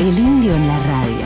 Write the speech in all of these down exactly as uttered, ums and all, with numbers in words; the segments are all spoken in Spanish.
El Indio en la radio.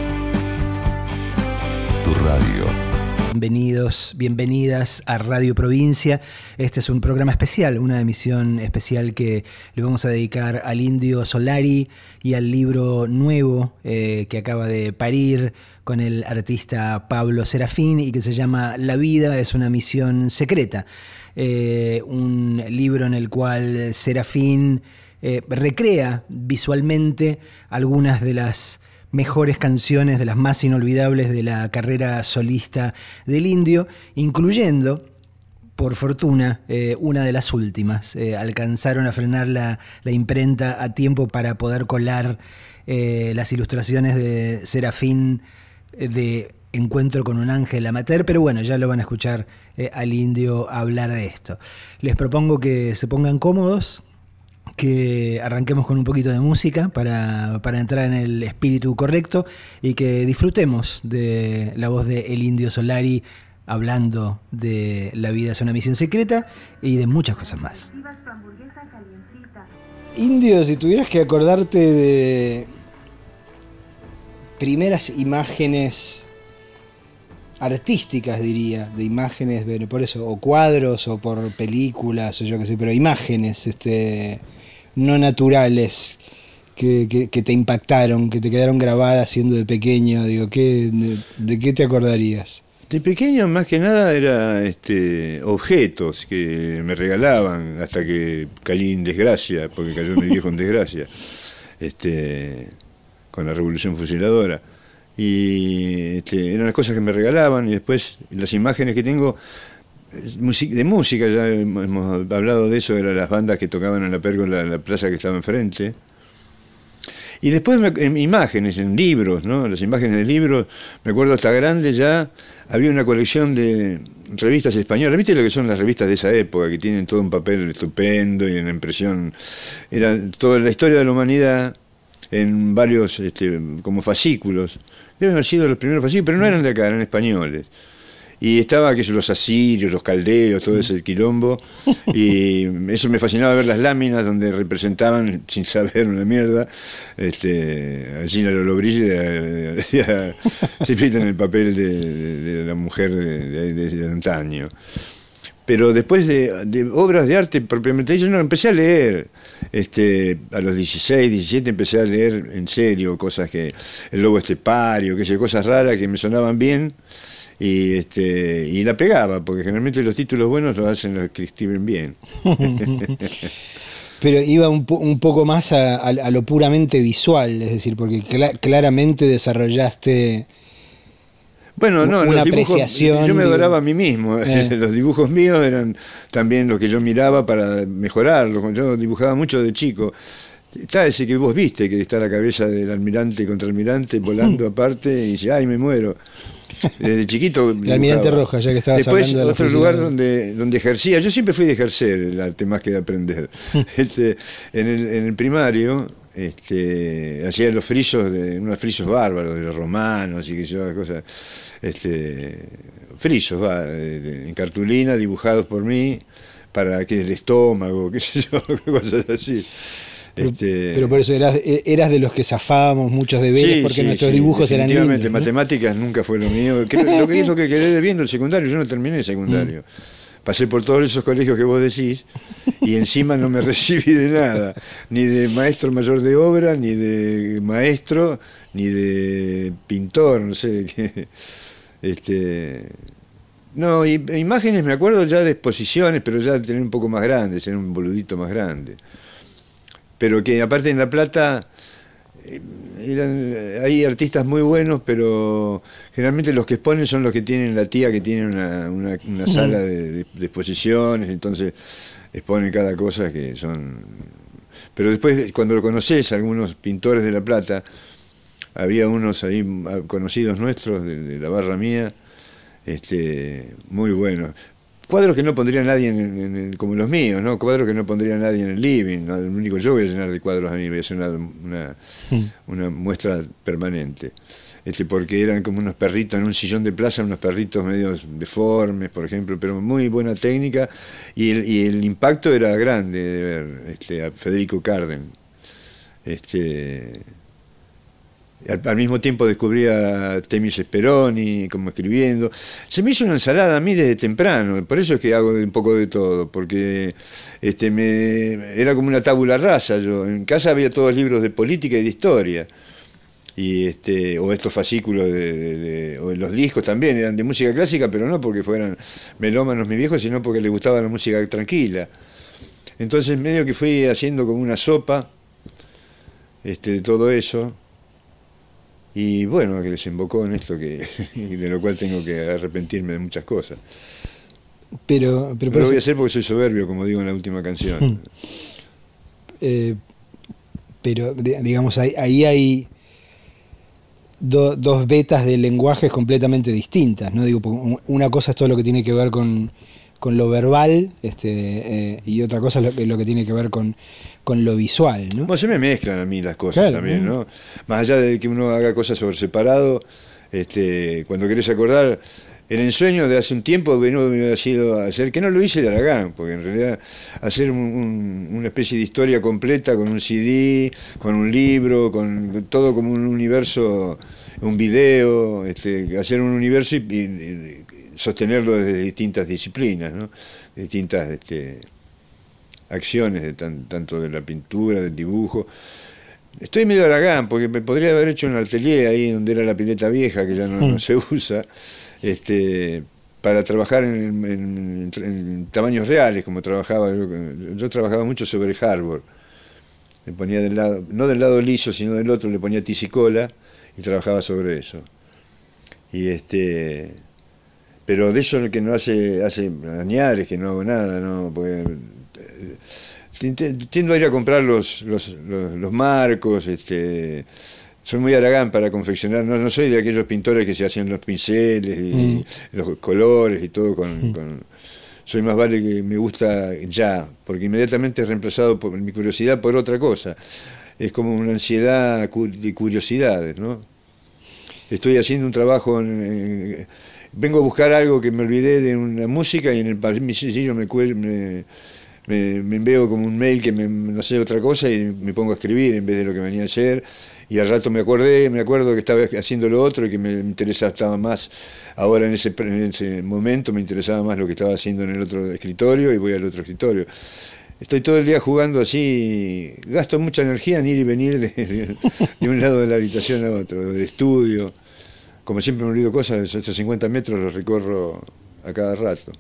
Tu radio. Bienvenidos, bienvenidas a Radio Provincia. Este es un programa especial, una emisión especial que le vamos a dedicar al Indio Solari y al libro nuevo eh, que acaba de parir con el artista Pablo Serafín y que se llama La vida es una misión secreta. Eh, un libro en el cual Serafín eh, recrea visualmente algunas de las mejores canciones, de las más inolvidables de la carrera solista del Indio, incluyendo, por fortuna, eh, una de las últimas. Eh, alcanzaron a frenar la, la imprenta a tiempo para poder colar eh, las ilustraciones de Serafín eh, de Encuentro con un ángel amateur, pero bueno, ya lo van a escuchar eh, al Indio hablar de esto. Les propongo que se pongan cómodos, que arranquemos con un poquito de música para, para entrar en el espíritu correcto y que disfrutemos de la voz de El Indio Solari hablando de La vida es una misión secreta y de muchas cosas más. Indio, si tuvieras que acordarte de primeras imágenes artísticas, diría, de imágenes, por eso, o cuadros o por películas o yo qué sé, pero imágenes este, no naturales que, que, que te impactaron, que te quedaron grabadas siendo de pequeño, digo, ¿qué, de, de qué te acordarías? De pequeño más que nada era este, objetos que me regalaban hasta que caí en desgracia, porque cayó mi viejo en desgracia, este, con la revolución fusiladora. Y este, eran las cosas que me regalaban y después las imágenes que tengo de música, ya hemos hablado de eso, eran las bandas que tocaban en la pérgola, en la plaza que estaba enfrente. Y después me, en imágenes, en libros, ¿no? Las imágenes de libros, me acuerdo hasta grande ya, había una colección de revistas españolas. ¿Viste lo que son las revistas de esa época? Que tienen todo un papel estupendo y en impresión. Era toda la historia de la humanidad en varios, este, como fascículos. Deben haber sido los primeros fascículos, pero no eran de acá, eran españoles. Y estaba que los asirios, los caldeos, todo ese quilombo, y eso me fascinaba ver las láminas donde representaban, sin saber una mierda, este, a Gina Lollobrigida se pinta en el papel de, de, de la mujer de, de, de antaño. Pero después de, de obras de arte propiamente yo no empecé a leer, este, a los dieciséis, diecisiete empecé a leer en serio cosas que, el lobo estepario, que sé, cosas raras que me sonaban bien. Y, este, y la pegaba, porque generalmente los títulos buenos los hacen los que escriben bien. Pero iba un, po un poco más a, a, a lo puramente visual, es decir, porque cl claramente desarrollaste bueno, no, una los dibujos, apreciación. Yo me adoraba a mí mismo. Eh. Los dibujos míos eran también los que yo miraba para mejorarlos. Yo dibujaba mucho de chico. Está ese que vos viste, que está la cabeza del almirante contra almirante volando aparte y dice, ay, me muero. Desde chiquito el almirante Roja, ya que estabas después hablando de otro la lugar donde, donde ejercía, yo siempre fui de ejercer el arte más que de aprender. este, en, el, en el primario este, hacía los frisos, de, unos frisos bárbaros de los romanos y que yo, cosas, este, frisos va, de, de, en cartulina dibujados por mí para que el estómago, qué sé yo, cosas así. Pero, este... pero por eso eras, eras de los que zafábamos muchos deberes, sí, porque sí, nuestros sí, dibujos eran lindos, ¿no? Matemáticas nunca fue lo mío. Creo, lo que es lo que quedé viendo el secundario, yo no terminé el secundario. Mm. Pasé por todos esos colegios que vos decís y encima no me recibí de nada, ni de maestro mayor de obra, ni de maestro, ni de pintor, no sé qué. Este, no, y, imágenes me acuerdo ya de exposiciones, pero ya de tener un poco más grandes, ser un boludito más grande. Pero que aparte en La Plata eran, hay artistas muy buenos, pero generalmente los que exponen son los que tienen la tía que tiene una, una, una sala de, de, de exposiciones, entonces exponen cada cosa que son... Pero después cuando lo conoces, algunos pintores de La Plata, había unos ahí conocidos nuestros de, de la barra mía, este, muy buenos. Cuadros que no pondría nadie en, en, en, como los míos, ¿no? Cuadros que no pondría nadie en el living, ¿no? El único yo voy a llenar de cuadros a mí, voy a hacer una, una, una muestra permanente. Este, porque eran como unos perritos en un sillón de plaza, unos perritos medio deformes, por ejemplo, pero muy buena técnica, y el, y el impacto era grande de ver este, a Federico Carden. Este, Al, al mismo tiempo descubrí a Temis Speroni como escribiendo. Se me hizo una ensalada a mí desde temprano, por eso es que hago un poco de todo, porque este, me, era como una tabula rasa. Yo en casa había todos libros de política y de historia, y este, o estos fascículos de, de, de, o los discos también eran de música clásica, pero no porque fueran melómanos mis viejos, sino porque les gustaba la música tranquila. Entonces medio que fui haciendo como una sopa este, de todo eso. Y bueno, que desembocó en esto, que de lo cual tengo que arrepentirme de muchas cosas. Pero, pero no lo voy a hacer porque soy soberbio, como digo en la última canción. Eh, pero, digamos, ahí, ahí hay do, dos vetas de lenguajes completamente distintas, ¿no? Digo, una cosa es todo lo que tiene que ver con, con lo verbal, este, eh, y otra cosa es lo, lo que tiene que ver con, con lo visual, ¿no? Bueno, se me mezclan a mí las cosas, claro, también, ¿no? Más allá de que uno haga cosas por separado, este, cuando querés acordar, el ensueño de hace un tiempo no me hubiera sido hacer, que no lo hice de Aragán, porque en realidad hacer un, un, una especie de historia completa con un C D, con un libro, con todo como un universo, un video, este, hacer un universo y, y sostenerlo desde distintas disciplinas, ¿no? Distintas este, acciones, de tan, tanto de la pintura, del dibujo. Estoy medio Aragán, porque me podría haber hecho un atelier ahí donde era la pileta vieja, que ya no, mm. no se usa, este, para trabajar en, en, en, en tamaños reales, como trabajaba. Yo, yo trabajaba mucho sobre Harbor. Le ponía del lado, no del lado liso, sino del otro, le ponía tisicola y trabajaba sobre eso. Y este... Pero de eso que no hace, hace añares, que no hago nada, ¿no? Porque, eh, tiendo a ir a comprar los, los, los, los marcos, este, soy muy Aragán para confeccionar, no, no soy de aquellos pintores que se hacen los pinceles y mm. los colores y todo con, mm. con... Soy más vale que me gusta ya, porque inmediatamente es reemplazado por mi curiosidad por otra cosa. Es como una ansiedad de curiosidades, ¿no? Estoy haciendo un trabajo en, en vengo a buscar algo que me olvidé de una música y en el pasillo me, me, me, me envío como un mail que me, no sé, otra cosa y me pongo a escribir en vez de lo que venía a hacer. Y al rato me acordé, me acuerdo que estaba haciendo lo otro y que me interesaba más, ahora en ese, en ese momento me interesaba más lo que estaba haciendo en el otro escritorio y voy al otro escritorio. Estoy todo el día jugando así, gasto mucha energía en ir y venir de, de, de un lado de la habitación a otro, del estudio. Como siempre me olvido cosas, estos cincuenta metros los recorro a cada rato.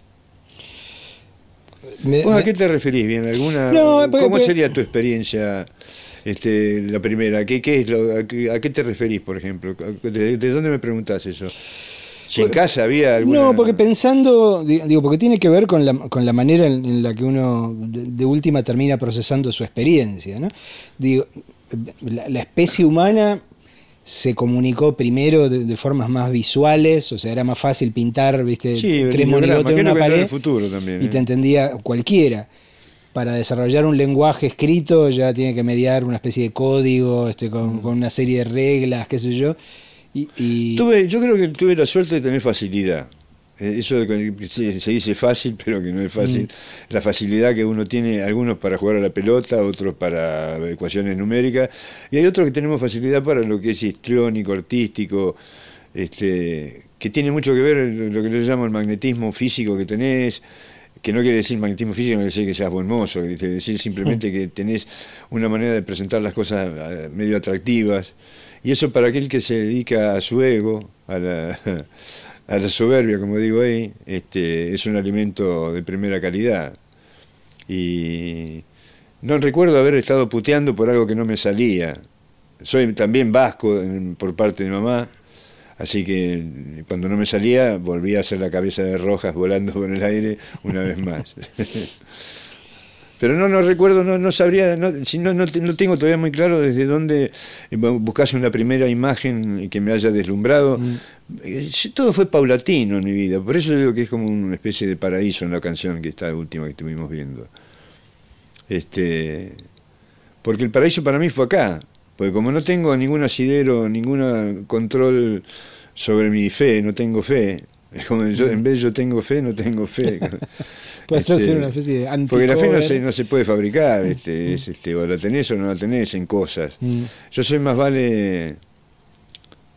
Me, ¿Vos a me... qué te referís bien? ¿Alguna, no, porque, ¿Cómo sería tu experiencia, este, la primera? ¿Qué, qué es lo, a, qué, ¿A qué te referís, por ejemplo? ¿De, de dónde me preguntás eso? Si en casa había alguna... No, porque pensando, digo, porque tiene que ver con la, con la manera en, en la que uno de, de última termina procesando su experiencia, ¿no? Digo, la, la especie humana se comunicó primero de, de formas más visuales, o sea, era más fácil pintar, viste, sí, tres monigotes en una pared, el futuro también, ¿eh? Y te entendía cualquiera. Para desarrollar un lenguaje escrito ya tiene que mediar una especie de código, este, con, mm. con una serie de reglas, qué sé yo. Y, y... Tuve, yo creo que tuve la suerte de tener facilidad. Eso de que se dice fácil, pero que no es fácil. Mm. La facilidad que uno tiene, algunos para jugar a la pelota, otros para ecuaciones numéricas, y hay otros que tenemos facilidad para lo que es histriónico, artístico, este, que tiene mucho que ver lo que yo llamo el magnetismo físico que tenés, que no quiere decir magnetismo físico, no quiere decir que seas buen mozo, quiere decir simplemente que tenés una manera de presentar las cosas medio atractivas, y eso para aquel que se dedica a su ego, a la... a la soberbia, como digo ahí, este, es un alimento de primera calidad. Y no recuerdo haber estado puteando por algo que no me salía. Soy también vasco por parte de mamá, así que cuando no me salía volvía a hacer la cabeza de Rojas volando por el aire una vez más. Pero no, no recuerdo, no, no sabría, no, si no, no, no tengo todavía muy claro desde dónde buscase una primera imagen que me haya deslumbrado. Mm. Todo fue paulatino en mi vida, por eso digo que es como una especie de paraíso en la canción que está última que estuvimos viendo. Este, porque el paraíso para mí fue acá, porque como no tengo ningún asidero, ningún control sobre mi fe, no tengo fe. Como yo, en vez de yo tengo fe, no tengo fe. Puede este, ser una especie de anticover. Porque la fe no se, no se puede fabricar, este, es, este, o la tenés o no la tenés en cosas. Mm. Yo soy más vale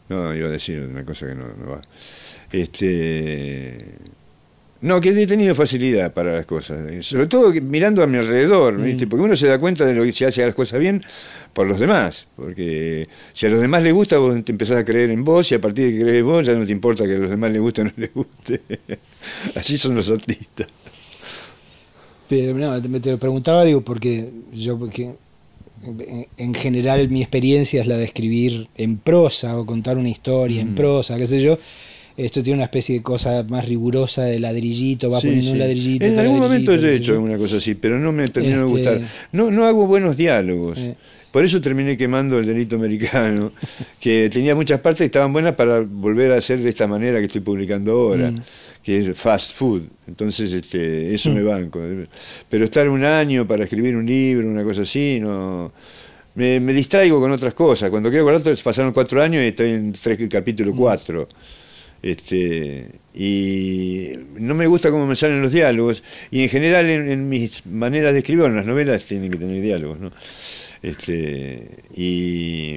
No, iba a decir una cosa que no, no va. Este, no, que he tenido facilidad para las cosas, sobre todo mirando a mi alrededor, mm. ¿viste? Porque uno se da cuenta de lo que se hace las cosas bien por los demás, porque si a los demás les gusta, vos te empezás a creer en vos, y a partir de que crees en vos, ya no te importa que a los demás les guste o no les guste. Así son los artistas. Pero no, te lo preguntaba, digo, porque yo, porque en, en general mi experiencia es la de escribir en prosa o contar una historia mm. en prosa, qué sé yo. Esto tiene una especie de cosa más rigurosa de ladrillito, va sí, poniendo sí. un ladrillito. En algún momento yo he hecho alguna cosa así, pero no me terminó este... de gustar. No, no hago buenos diálogos. Eh. Por eso terminé quemando El delito americano, que tenía muchas partes que estaban buenas para volver a hacer de esta manera que estoy publicando ahora, mm. que es fast food. Entonces este, eso mm. me banco. Pero estar un año para escribir un libro, una cosa así, no... Me, me distraigo con otras cosas. Cuando quiero acordar, pasaron cuatro años y estoy en tres, capítulo cuatro. Mm. Este, y no me gusta cómo me salen los diálogos, y en general en, en mis maneras de escribir, bueno, las novelas tienen que tener diálogos, ¿no? Este, y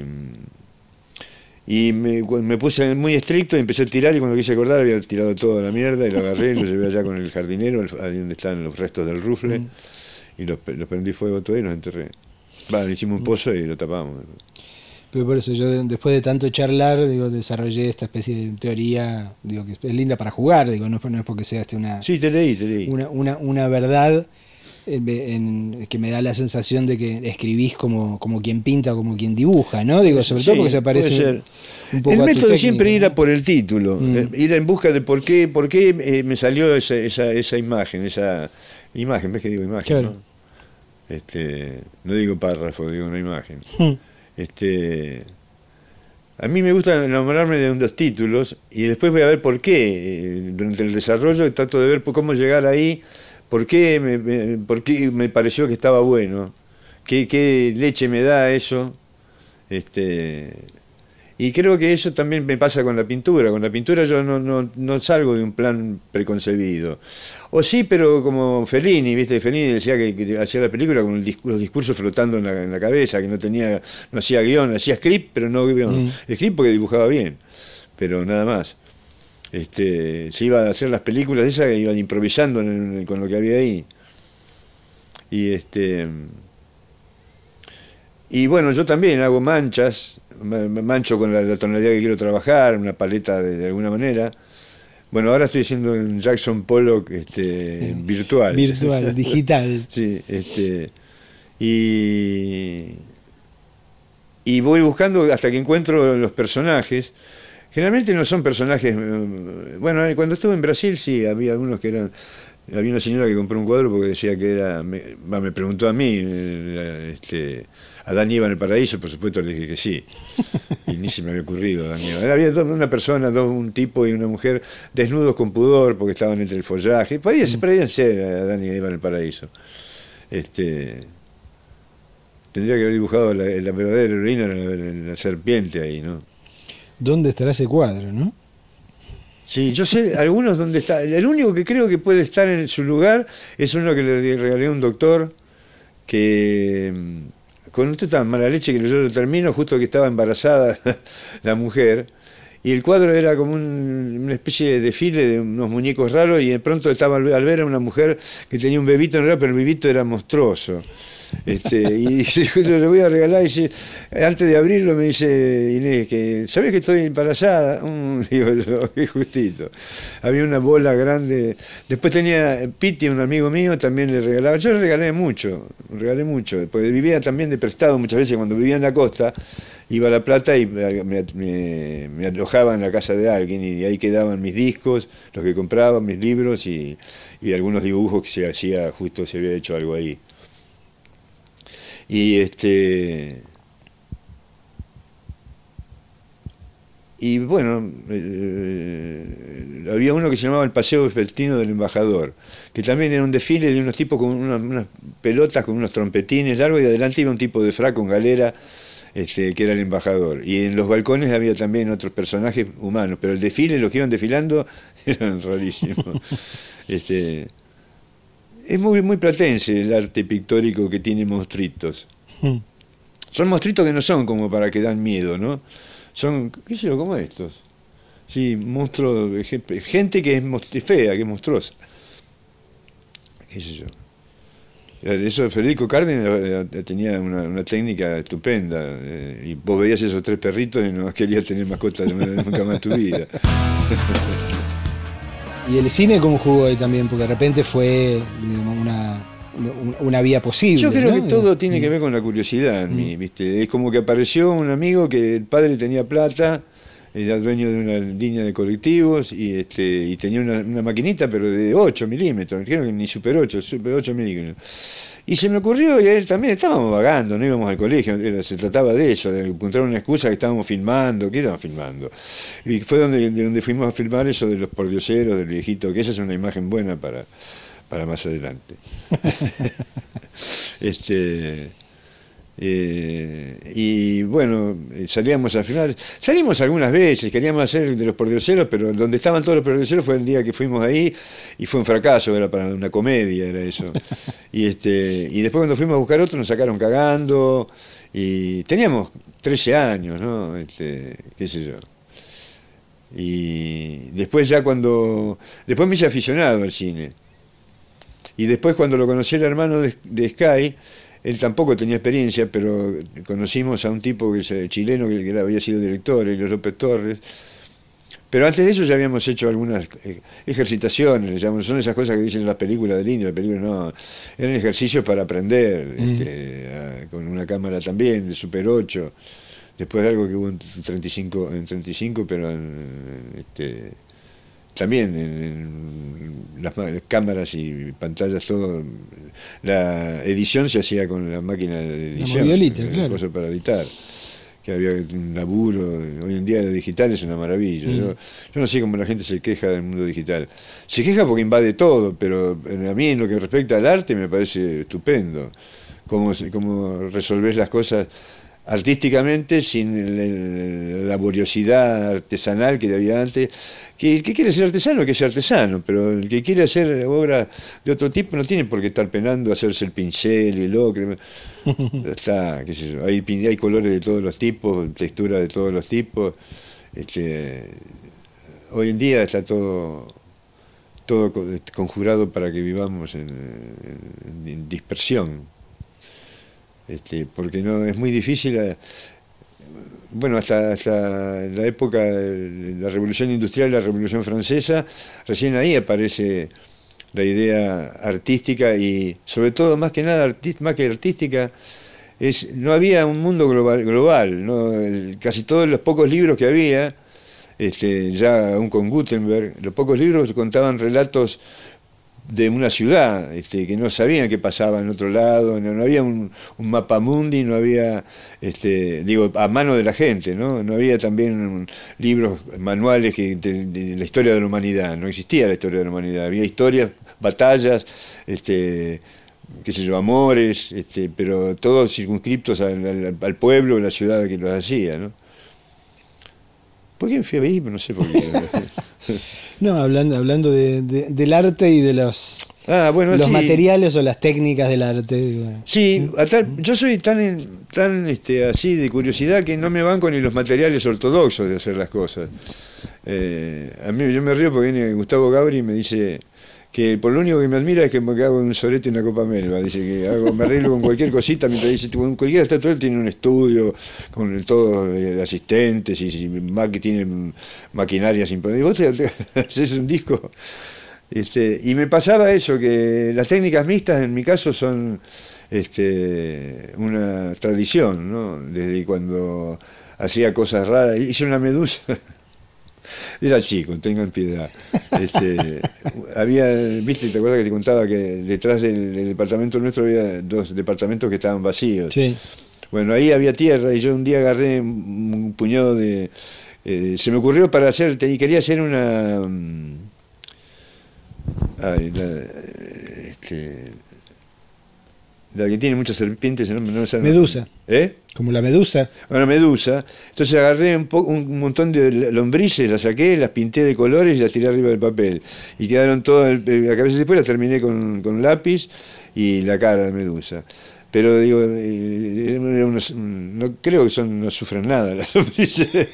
y me, me puse muy estricto y empecé a tirar, y cuando quise acordar había tirado toda la mierda y lo agarré y lo llevé allá con el jardinero, ahí donde están los restos del rufle, mm. y los, los prendí fuego todo y los enterré. Vale, hicimos un pozo y lo tapamos. Pero por eso yo, después de tanto charlar, digo, desarrollé esta especie de teoría, digo, que es linda para jugar, digo, no, no es porque sea este una, sí, te leí, te leí. una, una, una verdad en, en, que me da la sensación de que escribís como, como quien pinta, como quien dibuja, ¿no? Digo, sobre sí, todo porque se parece un poco el a método tu siempre técnica, ir a ¿no? por el título, Mm. ir en busca de por qué, por qué eh, me salió esa, esa, esa imagen, esa imagen, ves que digo imagen, claro. ¿no? Este, no digo párrafo, digo una imagen. Mm. Este, a mí me gusta enamorarme de unos títulos y después voy a ver por qué. Durante el desarrollo trato de ver cómo llegar ahí, por qué me, me, por qué me pareció que estaba bueno, qué, qué leche me da eso. Este, y creo que eso también me pasa con la pintura. Con la pintura yo no, no, no salgo de un plan preconcebido. O sí, pero como Fellini, ¿viste? Fellini decía que, que hacía la película con el discurso, los discursos flotando en la, en la cabeza, que no tenía, no hacía guión, hacía script, pero no guión. Mm. Script porque dibujaba bien, pero nada más. Este, se iba a hacer las películas esas que iban improvisando en, en, con lo que había ahí. Y este y bueno, yo también hago manchas, mancho con la, la tonalidad que quiero trabajar, una paleta de, de alguna manera. Bueno, ahora estoy haciendo un Jackson Pollock este, sí. virtual. Virtual, digital. Sí, este, y, y voy buscando hasta que encuentro los personajes. Generalmente no son personajes... Bueno, cuando estuve en Brasil sí, había algunos que eran... Había una señora que compró un cuadro porque decía que era... Me, me preguntó a mí... Este, Adán y Eva en el paraíso, por supuesto le dije que sí. Y ni se me había ocurrido Adán y Eva. Había dos, una persona, dos, un tipo y una mujer desnudos con pudor porque estaban entre el follaje. Podían, mm. podían ser Adán y Eva en el paraíso. Este, tendría que haber dibujado la, la verdadera heroína, la, la serpiente ahí, ¿no? ¿Dónde estará ese cuadro, no? Sí, yo sé algunos dónde está. El único que creo que puede estar en su lugar es uno que le regalé a un doctor que... con usted tan mala leche que yo lo termino justo que estaba embarazada la mujer, y el cuadro era como un, una especie de desfile de unos muñecos raros, y de pronto estaba al ver a una mujer que tenía un bebito en realidad, pero el bebito era monstruoso. Este, y yo le voy a regalar, y dice, antes de abrirlo me dice Inés, que ¿sabés que estoy embarazada? Um, digo, lo vi justito. Había una bola grande. Después tenía Piti, un amigo mío, también le regalaba. Yo le regalé mucho, regalé mucho, porque vivía también de prestado muchas veces. Cuando vivía en la costa, iba a La Plata y me, me, me alojaba en la casa de alguien, y ahí quedaban mis discos, los que compraba, mis libros y, y algunos dibujos que se hacía, justo se había hecho algo ahí. Y este y bueno, eh, había uno que se llamaba el Paseo Vespertino del Embajador, que también era un desfile de unos tipos con unas, unas pelotas con unos trompetines largos, y adelante iba un tipo de frac con galera, este, que era el embajador, y en los balcones había también otros personajes humanos, pero el desfile, los que iban desfilando eran rarísimos. este Es muy, muy platense el arte pictórico que tiene monstruitos. Hmm. Son monstruitos que no son como para que dan miedo, ¿no? son, qué sé yo, como estos. Sí, monstruos, gente que es fea, que es monstruosa. Qué sé yo. Eso, Federico Cárdenas tenía una, una técnica estupenda, eh, y vos veías esos tres perritos y no querías tener mascotas nunca más en tu vida. ¿Y el cine cómo jugó ahí también? Porque de repente fue, digamos, una, una vía posible. Yo creo, ¿no?, que todo mm. tiene que ver con la curiosidad en mí, ¿viste? Es como que apareció un amigo que el padre tenía plata, era dueño de una línea de colectivos y, este, y tenía una, una maquinita, pero de ocho milímetros, creo que ni super ocho, super ocho milímetros. Y se me ocurrió, y a él también, estábamos vagando, no íbamos al colegio, era, se trataba de eso, de encontrar una excusa, que estábamos filmando, ¿qué estábamos filmando? Y fue donde, donde fuimos a filmar eso de los pordioseros, del viejito, que esa es una imagen buena para, para más adelante. este... Eh, y bueno, salíamos a filmar, salimos algunas veces, queríamos hacer de los pordioseros, pero donde estaban todos los pordioseros fue el día que fuimos ahí y fue un fracaso, era para una comedia, era eso. Y este y después cuando fuimos a buscar otro nos sacaron cagando y teníamos trece años, ¿no? Este, qué sé yo. Y después ya cuando, después me hice aficionado al cine. Y después cuando lo conocí el hermano de, de Sky, él tampoco tenía experiencia, pero conocimos a un tipo que es chileno que, que había sido director, Elio López Torres. Pero antes de eso ya habíamos hecho algunas ejercitaciones, son esas cosas que dicen en las películas del indio, las películas no, eran ejercicios para aprender, mm. este, a, con una cámara también, de Super ocho, después de algo que hubo en treinta y cinco, en treinta y cinco, pero en, este, también en, en las, las cámaras y pantallas, todo. La edición se hacía con la máquina de edición, la moviolita, claro, cosa para editar, que había un laburo. Hoy en día lo digital es una maravilla. Mm. Yo, yo no sé cómo la gente se queja del mundo digital. Se queja porque invade todo, pero a mí en lo que respecta al arte me parece estupendo. Cómo, cómo resolvés las cosas artísticamente sin el, el, la laboriosidad artesanal que había antes. Que el que quiere ser artesano, que sea artesano, pero el que quiere hacer obra de otro tipo no tiene por qué estar penando hacerse el pincel y el ocre. Está, qué sé yo, hay, hay colores de todos los tipos, texturas de todos los tipos. Este, hoy en día está todo, todo conjurado para que vivamos en, en, en dispersión. Este, porque no es muy difícil. A, bueno, hasta, hasta la época de la Revolución Industrial, la Revolución Francesa, recién ahí aparece la idea artística y, sobre todo, más que nada, artist, más que artística, es, no había un mundo global, global ¿no? El, casi todos los pocos libros que había, este, ya aún con Gutenberg, los pocos libros contaban relatos de una ciudad, este, que no sabían qué pasaba en otro lado, no, no había un, un mapa mundi, no había, este, digo, a mano de la gente, ¿no? No había también un, libros, manuales que, de, de la historia de la humanidad, no existía la historia de la humanidad, había historias, batallas, este, qué sé yo, amores, este, pero todos circunscriptos al, al, al pueblo, a la ciudad que los hacía, ¿no? ¿Por qué me fui a ver? No sé por qué. No, hablando, hablando de, de, del arte y de los, ah, bueno, los sí. materiales o las técnicas del arte. Bueno. Sí, tal, yo soy tan, tan este, así de curiosidad que no me banco ni los materiales ortodoxos de hacer las cosas. Eh, a mí yo me río porque viene Gustavo Gabri y me dice que por lo único que me admira es que me hago un sorete en la Copa Melba. Dice que hago, me arreglo con cualquier cosita, mientras dice, cualquiera está todo, él tiene un estudio con todo de asistentes y, y ma, que tiene maquinaria sin poner. Y vos te, te haces un disco. Este, y me pasaba eso, que las técnicas mixtas en mi caso son este, una tradición, ¿no? Desde cuando hacía cosas raras, hice una medusa. Era chico, tengan piedad. Este, había, viste, ¿te acuerdas que te contaba que detrás del, del departamento nuestro había dos departamentos que estaban vacíos? Sí. Bueno, ahí había tierra y yo un día agarré un, un puñado de... Eh, se me ocurrió para hacer, y quería hacer una... Ay, la, este, la que tiene muchas serpientes, no, no, no, medusa. ¿Eh? Como la medusa. Una medusa. Entonces agarré un, po un montón de lombrices, las saqué, las pinté de colores y las tiré arriba del papel. Y quedaron todas la cabeza. Después las terminé con, con lápiz y la cara de medusa. Pero digo, eh, era una- no creo que son, no sufran nada las lombrices.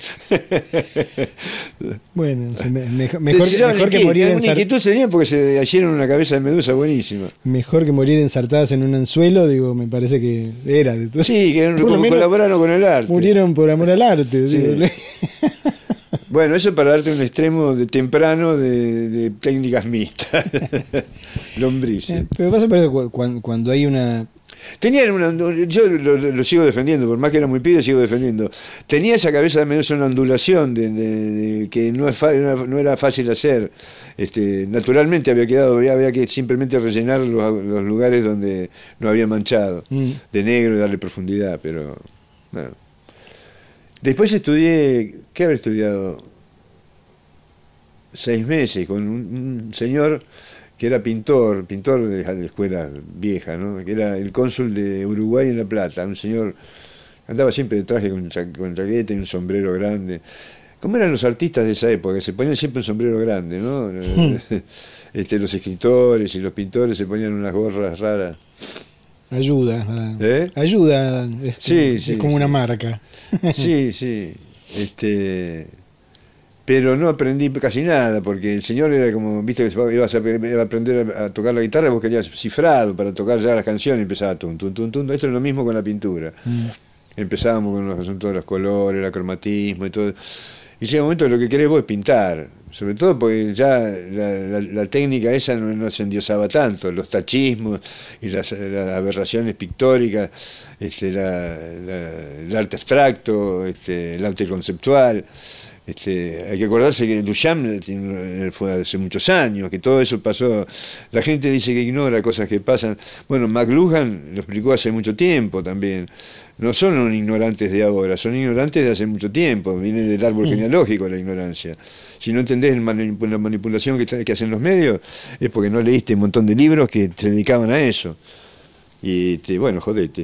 Bueno, se me- mejor, mejor, Se que, llaman mejor que inquiet- morir una ensar- inquietud se tenía porque se hicieron una cabeza de medusa buenísima. mejor que morir ensartadas en un anzuelo, digo, me parece que era de todo. Sí, que Por lo como menos colaboraron con el arte. Murieron por amor al arte. Sí. digo. Bueno, eso para darte un extremo de temprano de, de técnicas mixtas. Lombrices. Eh, Pero pasa por eso, cu- cuando, cuando hay una... Tenían una, yo lo, lo- lo sigo defendiendo, por más que era muy pibe, sigo defendiendo. Tenía esa cabeza de medusa, una ondulación de, de- de- que no, es fa- no era fácil hacer. Este, naturalmente había quedado, había, había que simplemente rellenar los, los lugares donde no había manchado, Mm. de negro y darle profundidad, pero bueno. Después estudié, ¿qué habré estudiado? Seis meses con un, un señor que era pintor, pintor de la escuela vieja, ¿no? Que era el cónsul de Uruguay en La Plata, un señor que andaba siempre de traje con, cha- con chaqueta y un sombrero grande. ¿Cómo eran los artistas de esa época? Que se ponían siempre un sombrero grande, ¿no? Este, los escritores y los pintores se ponían unas gorras raras. Ayuda. a- ¿Eh? Ayuda. Es, Sí, es sí, como sí. una marca. Sí, sí. Este, pero no aprendí casi nada, porque el señor era como, viste, que ibas a, iba a aprender a, a tocar la guitarra, vos querías cifrado para tocar ya las canciones, y empezaba tum, tum, tum, tum. Esto es lo mismo con la pintura. Mm. Empezábamos con los asuntos de los colores, el cromatismo y todo. Y llega un momento que lo que querés vos es pintar, sobre todo porque ya la, la- la técnica esa no, no se endiosaba tanto, los tachismos y las, las aberraciones pictóricas, este, la- la- el arte abstracto, este, el arte conceptual. Este, hay que acordarse que Duchamp tiene- fue hace muchos años, que todo eso pasó. La gente dice que ignora cosas que pasan. Bueno, McLuhan lo explicó hace mucho tiempo también. No son ignorantes de ahora, son ignorantes de hace mucho tiempo. Viene del árbol genealógico la ignorancia. Si no entendés el manip- la manipulación que, que hacen los medios, es porque no leíste un montón de libros que se dedicaban a eso. Y este, bueno, jodete.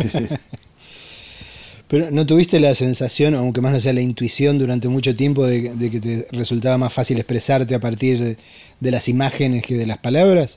Pero ¿no tuviste la sensación, aunque más no sea la intuición durante mucho tiempo, de, de que te resultaba más fácil expresarte a partir de, de las imágenes que de las palabras?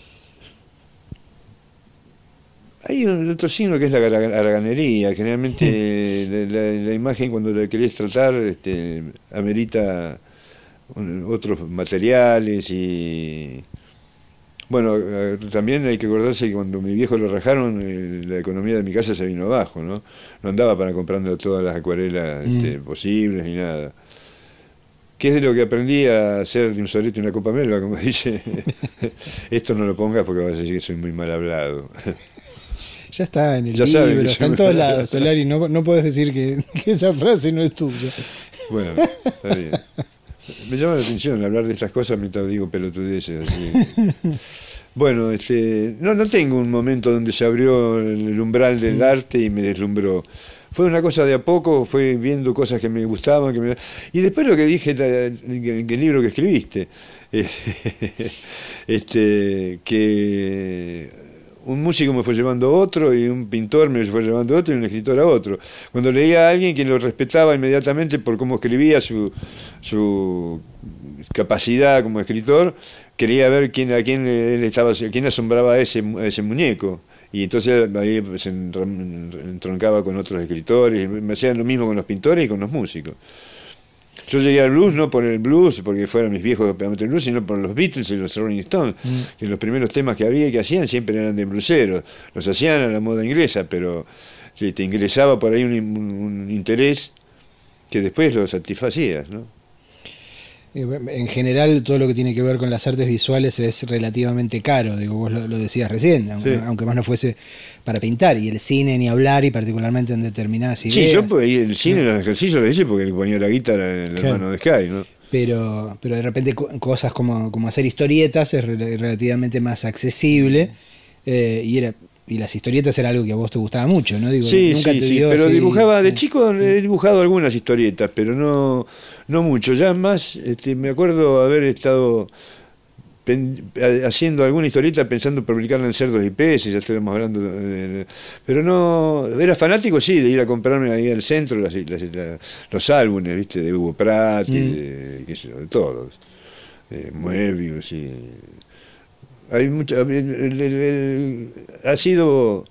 Hay un otro signo que es la gara- haraganería. Generalmente la, la- la imagen, cuando la querés tratar, este, amerita un- otros materiales y... Bueno, eh, también hay que acordarse que cuando mi viejo lo rajaron, eh, la economía de mi casa se vino abajo, ¿no? No andaba para comprando todas las acuarelas este, Mm. posibles ni nada. ¿Qué es de lo que aprendí a hacer de un solito y una copa melva? Como dice, esto no lo pongas porque vas a decir que soy muy mal hablado. Ya está en el Ya saben libro, que está yo en me- todos lados, Solari. No, no puedes decir que, que esa frase no es tuya. Bueno, está bien. Me llama la atención hablar de estas cosas mientras digo pelotudeces. Así. Bueno, este, no, no tengo un momento donde se abrió el umbral del arte y me deslumbró. Fue una cosa de a poco, fue viendo cosas que me gustaban. Que me... Y después lo que dije en el libro que escribiste, eh, este, que un músico me fue llevando a otro y un pintor me fue llevando a otro y un escritor a otro. Cuando leía a alguien que lo respetaba inmediatamente por cómo escribía, su, su capacidad como escritor, quería ver quién, a quién él estaba, a quién asombraba a ese, a ese muñeco. Y entonces ahí se entroncaba con otros escritores, y me hacían lo mismo con los pintores y con los músicos. Yo llegué al blues no por el blues, porque fueron mis viejos que el blues, sino por los Beatles y los Rolling Stones, mm. que los primeros temas que había y que hacían siempre eran de blueseros. Los hacían a la moda inglesa, pero sí, te ingresaba por ahí un, un, un interés que después lo satisfacías, ¿no? En general, todo lo que tiene que ver con las artes visuales es relativamente caro, digo, vos lo, lo decías recién, aunque, sí. aunque más no fuese para pintar, y el cine ni hablar, y particularmente en determinadas ideas. Sí, yo pues, el cine, ¿no? Los ejercicios lo hice porque le ponía la guitarra en el claro. hermano de Sky, ¿no? Pero, pero de repente cosas como, como hacer historietas es relativamente más accesible, eh, y era y las historietas era algo que a vos te gustaba mucho, ¿no? Digo, sí, nunca sí, te sí, dio pero así, dibujaba, de eh. chico he dibujado algunas historietas, pero no, no mucho. Ya más, este, me acuerdo haber estado pen, haciendo alguna historieta pensando publicarla en Cerdos y Peces, ya estamos hablando, de, de, pero no, era fanático, sí, de ir a comprarme ahí al centro las, las, las, los álbumes, ¿viste? De Hugo Pratt, mm. de, qué sé yo, de todos, de Moebius y... Hay mucho, el, el, el, ha sido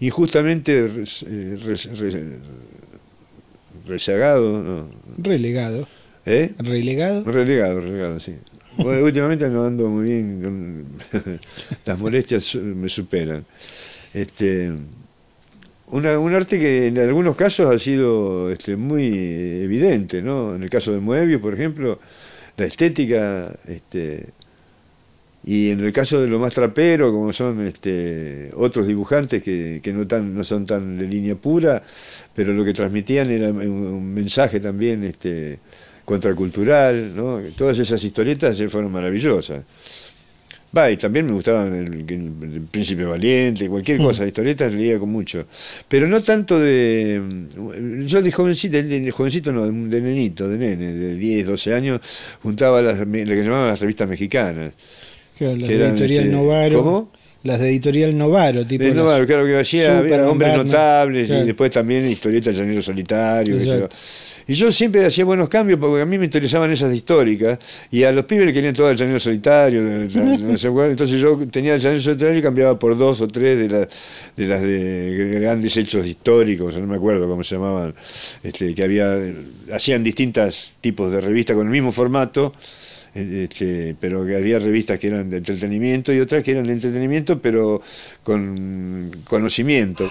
injustamente res, res, res, rezagado, no. Relegado. ¿Eh? ¿Relegado? Relegado, relegado, sí. Bueno, últimamente no ando muy bien, con, las molestias me superan. Este, una, un arte que en algunos casos ha sido este, muy evidente, ¿no? En el caso de Moebius, por ejemplo, la estética, este, y en el caso de lo más trapero, como son este, otros dibujantes que, que no, tan, no son tan de línea pura, pero lo que transmitían era un, un mensaje también este, contracultural, ¿no? Todas esas historietas fueron maravillosas. Va, y también me gustaban el, el, el Príncipe Valiente, cualquier cosa, mm. historietas leía con mucho. Pero no tanto de... Yo de jovencito, de jovencito no, de nenito, de nene, de diez, doce años, juntaba las, lo que llamaban las revistas mexicanas. Claro, las de Editorial este, Novaro. ¿Cómo? Las de Editorial Novaro, tipo. De Novaro, claro, que hacía había hombres Batman, notables, claro. Y después también historietas de Llanero Solitario, qué sé yo. Y yo siempre hacía buenos cambios porque a mí me interesaban esas históricas y a los pibes le querían todo el Llanero Solitario, no sé cuál, entonces yo tenía el Llanero Solitario y cambiaba por dos o tres de, la, de las de grandes hechos históricos, no me acuerdo cómo se llamaban, este, que había, hacían distintos tipos de revistas con el mismo formato. Este, pero que había revistas que eran de entretenimiento y otras que eran de entretenimiento pero con conocimiento.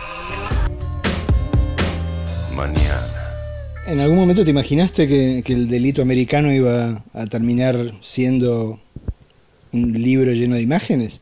Mañana. ¿En algún momento te imaginaste que, que el delito americano iba a terminar siendo un libro lleno de imágenes?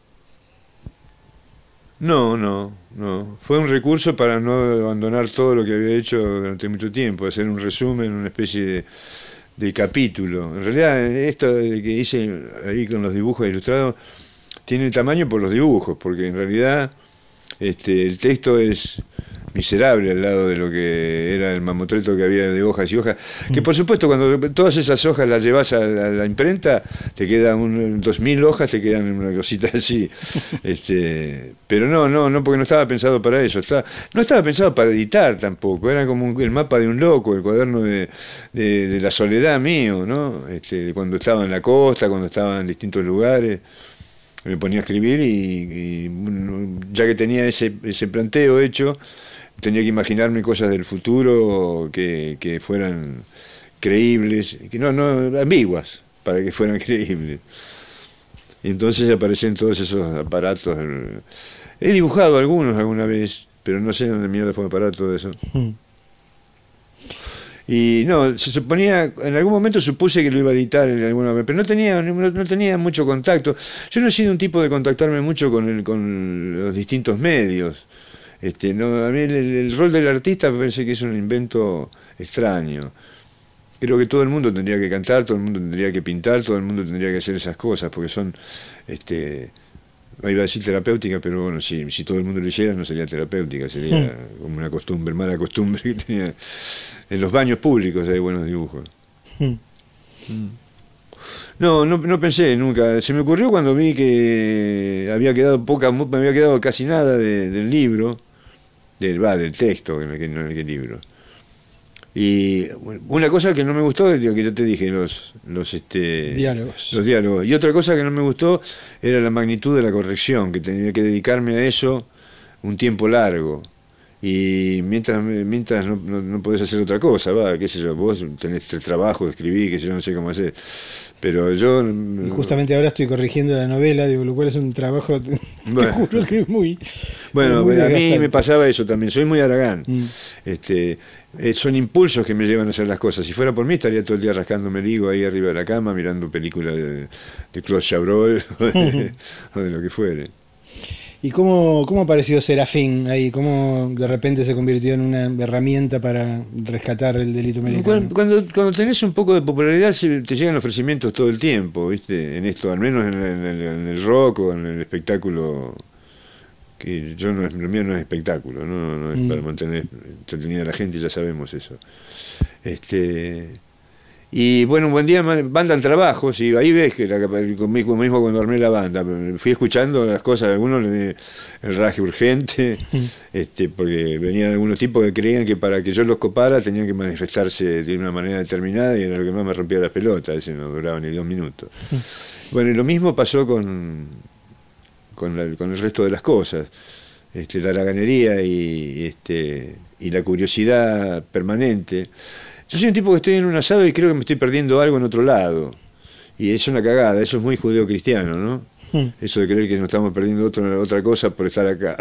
No, no, no. Fue un recurso para no abandonar todo lo que había hecho durante mucho tiempo, hacer un resumen, una especie de de capítulo. En realidad esto que hice ahí con los dibujos ilustrados tiene tamaño por los dibujos, porque en realidad este, el texto es miserable al lado de lo que era el mamotreto que había de hojas y hojas, que por supuesto cuando todas esas hojas las llevas a la, a la imprenta te quedan un, dos mil hojas, te quedan una cosita así, este, pero no, no, no, porque no estaba pensado para eso, estaba, no estaba pensado para editar tampoco, era como un, el mapa de un loco, el cuaderno de, de, de la soledad mío, ¿no? Este, cuando estaba en la costa, cuando estaba en distintos lugares, me ponía a escribir y, y ya que tenía ese, ese planteo hecho, tenía que imaginarme cosas del futuro que, que fueran creíbles, que no, no ambiguas, para que fueran creíbles. Y entonces aparecen todos esos aparatos. He dibujado algunos alguna vez, pero no sé dónde mierda fue parar todo eso. Y no, se suponía, en algún momento supuse que lo iba a editar en alguna vez, pero no tenía, no, no tenía mucho contacto. Yo no he sido un tipo de contactarme mucho con, el, con los distintos medios. Este, no, a mí el, el rol del artista me parece que es un invento extraño. Creo que todo el mundo tendría que cantar, todo el mundo tendría que pintar, todo el mundo tendría que hacer esas cosas, porque son, este, no iba a decir terapéutica, pero bueno, si, si todo el mundo lo hiciera no sería terapéutica, sería mm. como una costumbre, mala costumbre que tenía. En los baños públicos hay buenos dibujos. Mm. Mm. No, no, no pensé nunca. Se me ocurrió cuando vi que había quedado poca, me había quedado casi nada de, del libro, del, va, del texto, en el, que, en el libro. Y una cosa que no me gustó, lo que yo te dije, los, los, este, diálogos. los diálogos. Y otra cosa que no me gustó era la magnitud de la corrección, que tenía que dedicarme a eso un tiempo largo. Y mientras mientras no, no, no podés hacer otra cosa, va, qué sé yo, vos tenés el trabajo de escribir, que yo no sé cómo hacer, pero yo... Y justamente ahora estoy corrigiendo la novela, digo, lo cual es un trabajo, te, bueno, te juro que es muy... Bueno, muy a mí me pasaba eso también, soy muy haragán, mm. este, eh, son impulsos que me llevan a hacer las cosas, si fuera por mí estaría todo el día rascándome el higo ahí arriba de la cama, mirando películas de, de Claude Chabrol, o de, o de lo que fuere. ¿Y cómo, cómo apareció Serafín ahí? ¿Cómo de repente se convirtió en una herramienta para rescatar el delito americano? Cuando, cuando, cuando tenés un poco de popularidad te llegan ofrecimientos todo el tiempo, ¿viste? En esto, al menos en el, en el, en el rock o en el espectáculo, que yo no, lo mío no es espectáculo, no, no es mm. para mantener entretenida a la gente, ya sabemos eso. Este... Y bueno, un buen día mandan trabajos y ahí ves que la, conmigo mismo cuando armé la banda, fui escuchando las cosas, algunos el raje urgente, este, porque venían algunos tipos que creían que para que yo los copara tenían que manifestarse de una manera determinada y era lo que más me rompía las pelotas, ese no duraba ni dos minutos. Bueno, y lo mismo pasó con, con, la, con el resto de las cosas. este, la haraganería y, este, y la curiosidad permanente. Yo soy un tipo que estoy en un asado y creo que me estoy perdiendo algo en otro lado. Y es una cagada, eso es muy judeocristiano, ¿no? Hmm. Eso de creer que nos estamos perdiendo otro, otra cosa por estar acá.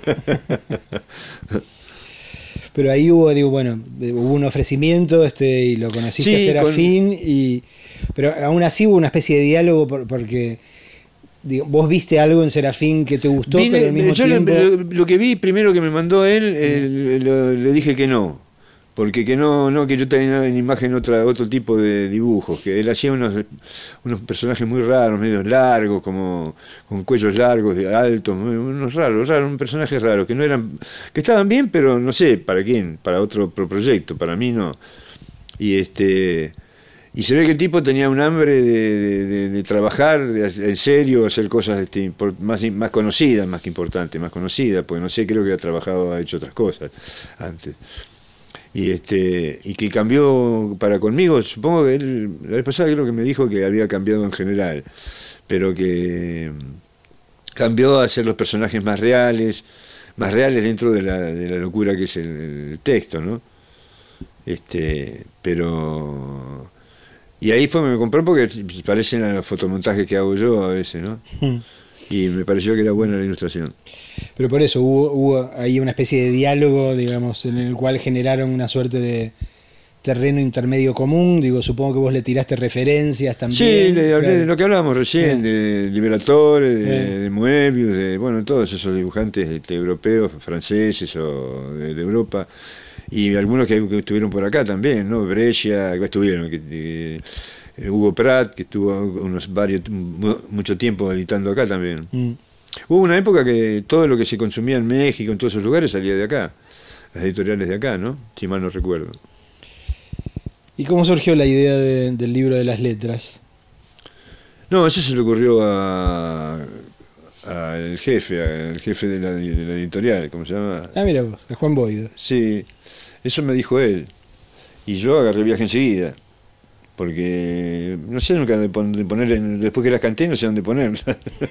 Pero ahí hubo, digo, bueno, hubo un ofrecimiento, este, y lo conociste, sí, a Serafín, con... y, pero aún así hubo una especie de diálogo por, porque digo, vos viste algo en Serafín que te gustó, Vine, pero al mismo yo tiempo... Lo, lo que vi primero que me mandó él, eh, lo, le dije que no. Porque que no, no que yo tenía en imagen otra, otro tipo de dibujos, que él hacía unos, unos personajes muy raros, medio largos, como con cuellos largos, de altos, unos raros, raros, un personaje raro, que no eran, que estaban bien, pero no sé, ¿para quién? Para otro proyecto, para mí no. Y este y se ve que el tipo tenía un hambre de, de, de, de trabajar, de hacer, en serio, hacer cosas este, más, más conocidas, más que importantes, más conocidas, porque no sé, creo que ha trabajado, ha hecho otras cosas antes. Y este y que cambió para conmigo, supongo que él, la vez pasada creo que me dijo que había cambiado en general, pero que cambió a hacer los personajes más reales, más reales dentro de la, de la locura que es el, el texto, ¿no? Este, pero... Y ahí fue, me compró porque parecen a los fotomontajes que hago yo a veces, ¿no? Hmm. Y me pareció que era buena la ilustración. Pero por eso hubo, hubo ahí una especie de diálogo, digamos, en el cual generaron una suerte de terreno intermedio común. Digo, supongo que vos le tiraste referencias también. Sí, le hablé claro. de lo que hablábamos recién, eh. de Liberatore, de, eh. de Moebius, de bueno, todos esos dibujantes de, europeos, franceses o de, de Europa. Y algunos que, que estuvieron por acá también, ¿no? Brescia, que estuvieron, que, que, Hugo Pratt, que estuvo unos varios, mucho tiempo editando acá también. Mm. Hubo una época que todo lo que se consumía en México, en todos esos lugares, salía de acá. Las editoriales de acá, ¿no? Si mal no recuerdo. ¿Y cómo surgió la idea de, del libro de las letras? No, eso se le ocurrió al jefe, al jefe de la, de la editorial, ¿cómo se llama? Ah, mira vos, a Juan Boyd. Sí, eso me dijo él. Y yo agarré viaje enseguida. Porque no sé nunca de poner, en, después que las canté no sé dónde ponerlas.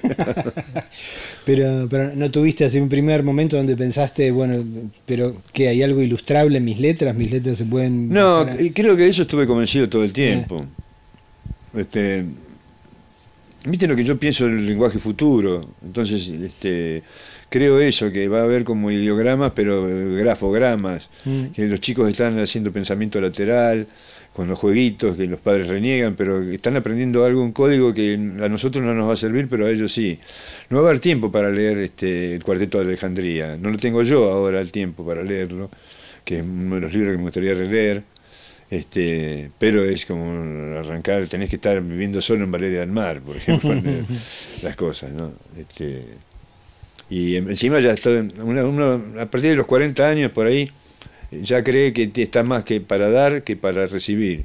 pero, pero no tuviste así un primer momento donde pensaste, bueno, pero que hay algo ilustrable en mis letras, mis letras se pueden... No, para... creo que de eso estuve convencido todo el tiempo. Eh. Este, viste lo que yo pienso del lenguaje futuro, entonces este, creo eso, que va a haber como ideogramas, pero grafogramas, mm. que los chicos están haciendo pensamiento lateral, con los jueguitos que los padres reniegan, pero están aprendiendo algo, un código que a nosotros no nos va a servir, pero a ellos sí. No va a haber tiempo para leer este, el Cuarteto de Alejandría, no lo tengo yo ahora el tiempo para leerlo, que es uno de los libros que me gustaría releer, este, pero es como arrancar, tenés que estar viviendo solo en Valeria del Mar, por ejemplo, las cosas, ¿no? Este, y encima ya está, uno, uno, a partir de los cuarenta años por ahí, ya cree que está más que para dar que para recibir.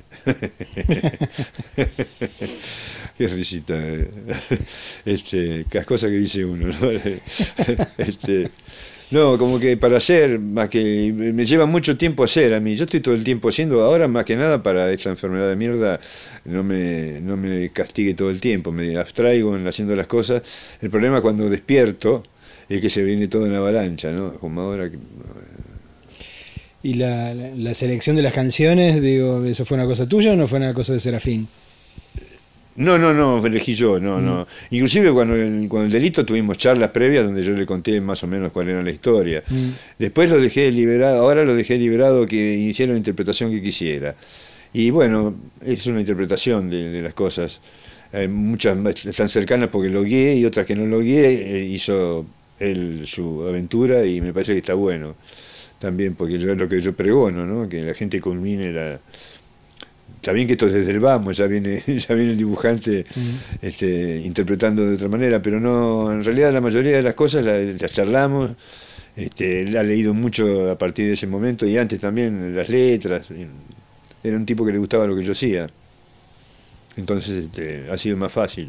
Qué risita. Este, las cosas que dice uno, ¿no? Este, no, como que para hacer, más que me lleva mucho tiempo hacer a mí. Yo estoy todo el tiempo haciendo ahora, más que nada para esta enfermedad de mierda, no me, no me castigue todo el tiempo, me abstraigo en haciendo las cosas. El problema cuando despierto es que se viene todo en avalancha, ¿no? Como ahora que... ¿Y la, la, la selección de las canciones, digo, eso fue una cosa tuya o no fue una cosa de Serafín? No, no, no, elegí yo, no, mm. no. Inclusive cuando el, cuando el delito tuvimos charlas previas donde yo le conté más o menos cuál era la historia. Mm. Después lo dejé liberado, ahora lo dejé liberado que hiciera la interpretación que quisiera. Y bueno, es una interpretación de, de las cosas. Hay muchas están cercanas porque lo guié y otras que no lo guié, eh, hizo él su aventura y me parece que está bueno. También porque yo es lo que yo pregono, ¿no? Que la gente culmine la... Está bien que esto es desde el vamos, ya viene, ya viene el dibujante uh-huh. este, interpretando de otra manera, pero no, en realidad la mayoría de las cosas las, las charlamos, este, la ha leído mucho a partir de ese momento y antes también las letras, era un tipo que le gustaba lo que yo hacía, entonces este, ha sido más fácil.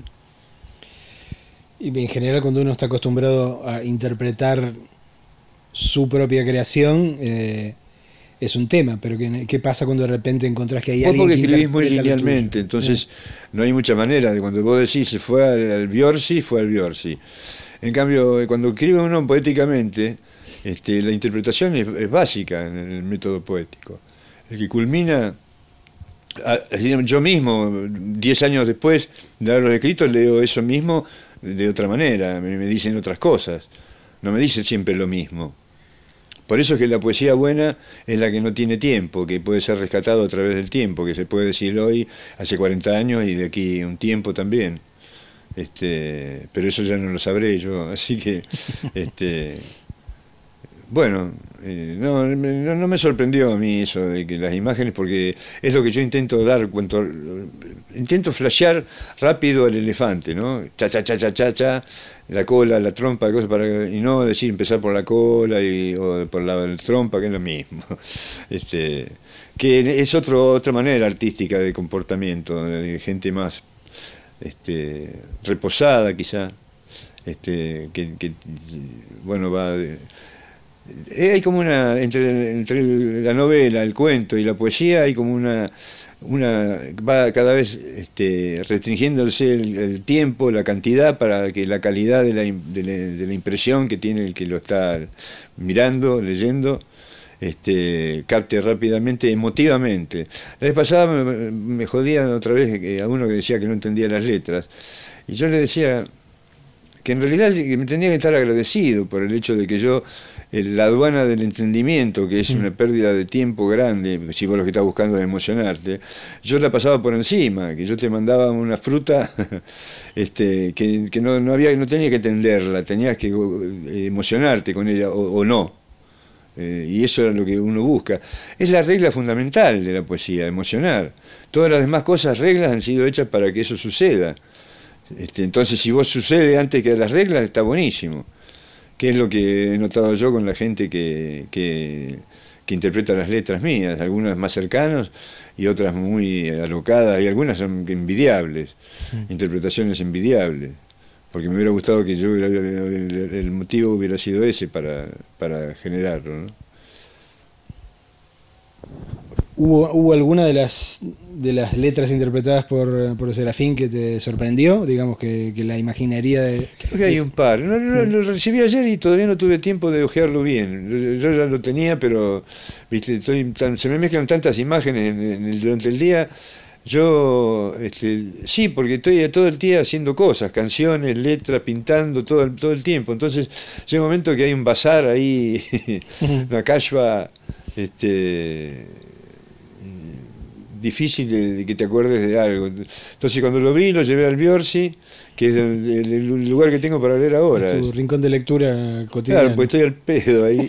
Y en general cuando uno está acostumbrado a interpretar su propia creación, eh, es un tema, pero ¿qué, ¿qué pasa cuando de repente encontrás que hay vos alguien porque que escribís muy linealmente, entonces eh. no hay mucha manera de cuando vos decís se fue al, al Björsi, fue al Björsi. En cambio, cuando escribe uno poéticamente, este, la interpretación es, es básica en el método poético. El que culmina, yo mismo, diez años después de haberlos escrito, leo eso mismo de otra manera, me, me dicen otras cosas, no me dicen siempre lo mismo. Por eso es que la poesía buena es la que no tiene tiempo, que puede ser rescatado a través del tiempo, que se puede decir hoy, hace cuarenta años y de aquí un tiempo también. Este, pero eso ya no lo sabré yo, así que, este, bueno, eh, no, no, no me sorprendió a mí eso de que las imágenes, porque es lo que yo intento dar, cuanto, intento flashear rápido al elefante, ¿no? Cha, cha, cha, cha, cha, cha, la cola, la trompa, cosas para, y no decir empezar por la cola y, o por la, la trompa, que es lo mismo. Este, que es otro, otra manera artística de comportamiento, de gente más este, reposada quizá, este, que, que bueno, va... De, hay como una, entre, entre la novela, el cuento y la poesía, hay como una, una va cada vez este, restringiéndose el, el tiempo, la cantidad, para que la calidad de la, de, la, de la impresión que tiene el que lo está mirando, leyendo, este, capte rápidamente, emotivamente. La vez pasada me, me jodían otra vez a uno que decía que no entendía las letras, y yo le decía que en realidad me tenía que estar agradecido por el hecho de que yo, la aduana del entendimiento, que es una pérdida de tiempo grande, si vos lo que estás buscando es emocionarte, yo la pasaba por encima, que yo te mandaba una fruta este, que, que no, no, había, no tenías que entenderla, tenías que emocionarte con ella o, o no. Eh, y eso era lo que uno busca. Es la regla fundamental de la poesía, emocionar. Todas las demás cosas, reglas, han sido hechas para que eso suceda. Este, entonces, si vos sucede antes que las reglas, está buenísimo. Que es lo que he notado yo con la gente que, que, que interpreta las letras mías, algunas más cercanas y otras muy alocadas, y algunas son envidiables, mm. interpretaciones envidiables, porque me hubiera gustado que yo hubiera, el, el motivo hubiera sido ese para, para generarlo, ¿no? ¿Hubo, ¿Hubo alguna de las de las letras interpretadas por, por Serafín que te sorprendió? Digamos que, que la imaginaría de... Creo que hay un par. No, no, lo recibí ayer y todavía no tuve tiempo de ojearlo bien. Yo, yo ya lo tenía, pero viste, estoy tan, se me mezclan tantas imágenes en, en el, durante el día. Yo, este, sí, porque estoy todo el día haciendo cosas, canciones, letras, pintando, todo el, todo el tiempo. Entonces llega un momento que hay un bazar ahí, una cashba, este... difícil de, de que te acuerdes de algo. Entonces cuando lo vi, lo llevé al Biorsi, que es el, el, el lugar que tengo para leer ahora. Es tu rincón de lectura cotidiano. Claro, pues estoy al pedo ahí.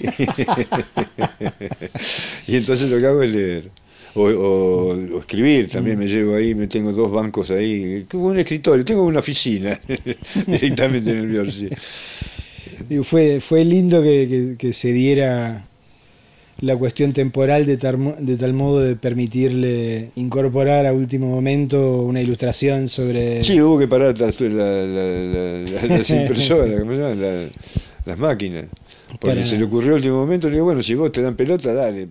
Y entonces lo que hago es leer. O, o, o escribir, también me llevo ahí, me tengo dos bancos ahí, como un escritorio, tengo una oficina directamente en el Biorsi. Fue, fue lindo que, que, que se diera la cuestión temporal de tal, de tal modo de permitirle incorporar a último momento una ilustración sobre... Sí, hubo que parar las, la, la, la, las impresoras, ¿cómo se llaman? La, las máquinas, porque Para... se le ocurrió al último momento, le digo, bueno, si vos te dan pelota, dale.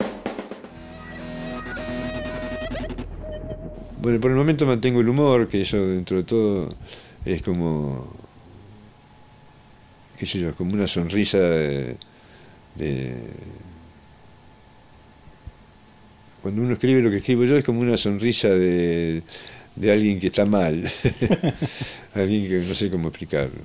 Bueno, por el momento mantengo el humor, que eso dentro de todo es como, qué sé yo, como una sonrisa de... de cuando uno escribe lo que escribo yo es como una sonrisa de, de alguien que está mal, alguien que no sé cómo explicarlo.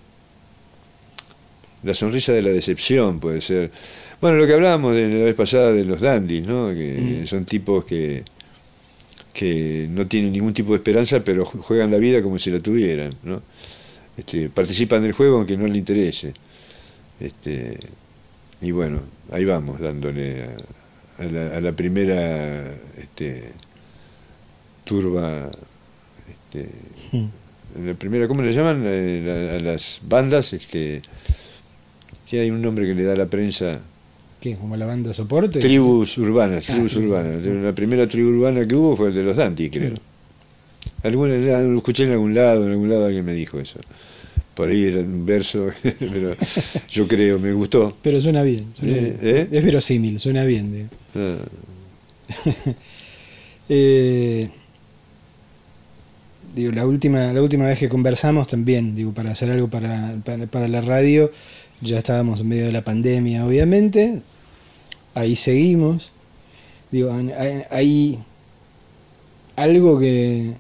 La sonrisa de la decepción puede ser. Bueno, lo que hablábamos de la vez pasada de los dandies, ¿no? Que mm. son tipos que, que no tienen ningún tipo de esperanza, pero juegan la vida como si la tuvieran, ¿no? Este, participan del juego aunque no le interese. Este, y bueno, ahí vamos dándole a, A la, a la primera este, turba, este, mm. la primera, ¿cómo le llaman? A, a las bandas, este, que hay un nombre que le da a la prensa. ¿Qué? ¿Como la banda soporte? Tribus urbanas, tribus ah, urbanas. Sí. La primera tribu urbana que hubo fue el de los Danti, creo. Sí. Alguna, lo escuché en algún lado, en algún lado alguien me dijo eso. Por ahí era un verso, pero yo creo, me gustó. Pero suena bien. Suena ¿Eh? bien. ¿Eh? Es verosímil, suena bien. Ah. eh, digo, la última, la última vez que conversamos también, digo, para hacer algo para, para, para la radio, ya estábamos en medio de la pandemia, obviamente. Ahí seguimos. Digo, hay, hay algo que,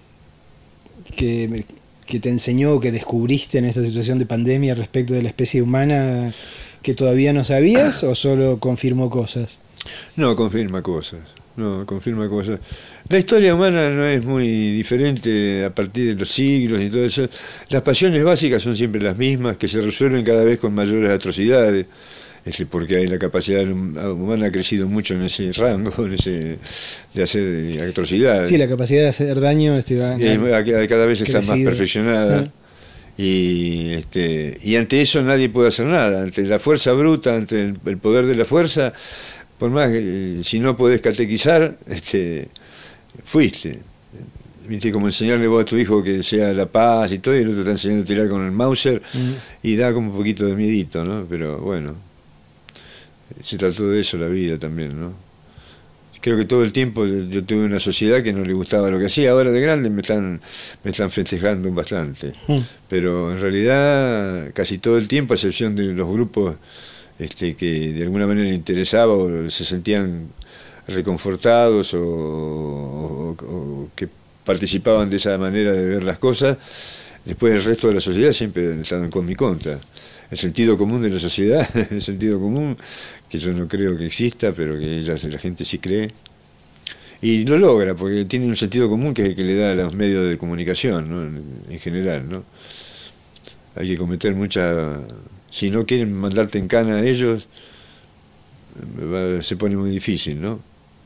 que, que te enseñó, que descubriste en esta situación de pandemia respecto de la especie humana que todavía no sabías, o solo confirmó cosas. No, confirma cosas. No, confirma cosas. La historia humana no es muy diferente a partir de los siglos y todo eso. Las pasiones básicas son siempre las mismas, que se resuelven cada vez con mayores atrocidades. Es porque hay la capacidad humana ha crecido mucho en ese rango, en ese, de hacer atrocidades. Sí, la capacidad de hacer daño este, va, y cada vez está más perfeccionada. Ah. Y, este, y ante eso nadie puede hacer nada. Ante la fuerza bruta, ante el, el poder de la fuerza, por más que si no podés catequizar, este, fuiste. Viste, como enseñarle vos a tu hijo que sea la paz y todo, y el otro está enseñando a tirar con el Mauser, mm. y da como un poquito de miedito, ¿no? Pero bueno. Se trató de eso la vida también, ¿no? Creo que todo el tiempo yo tuve una sociedad que no le gustaba lo que hacía. Ahora de grande me están, me están festejando bastante. Mm. Pero en realidad casi todo el tiempo, a excepción de los grupos este, que de alguna manera les interesaba o se sentían reconfortados o, o, o que participaban de esa manera de ver las cosas, después el resto de la sociedad siempre estaban con mi contra. El sentido común de la sociedad, el sentido común, que yo no creo que exista, pero que ella, la gente sí cree. Y lo logra, porque tiene un sentido común que es el que le da a los medios de comunicación, ¿no? en, en general, ¿no? Hay que cometer mucha... Si no quieren mandarte en cana a ellos, va, se pone muy difícil, ¿no?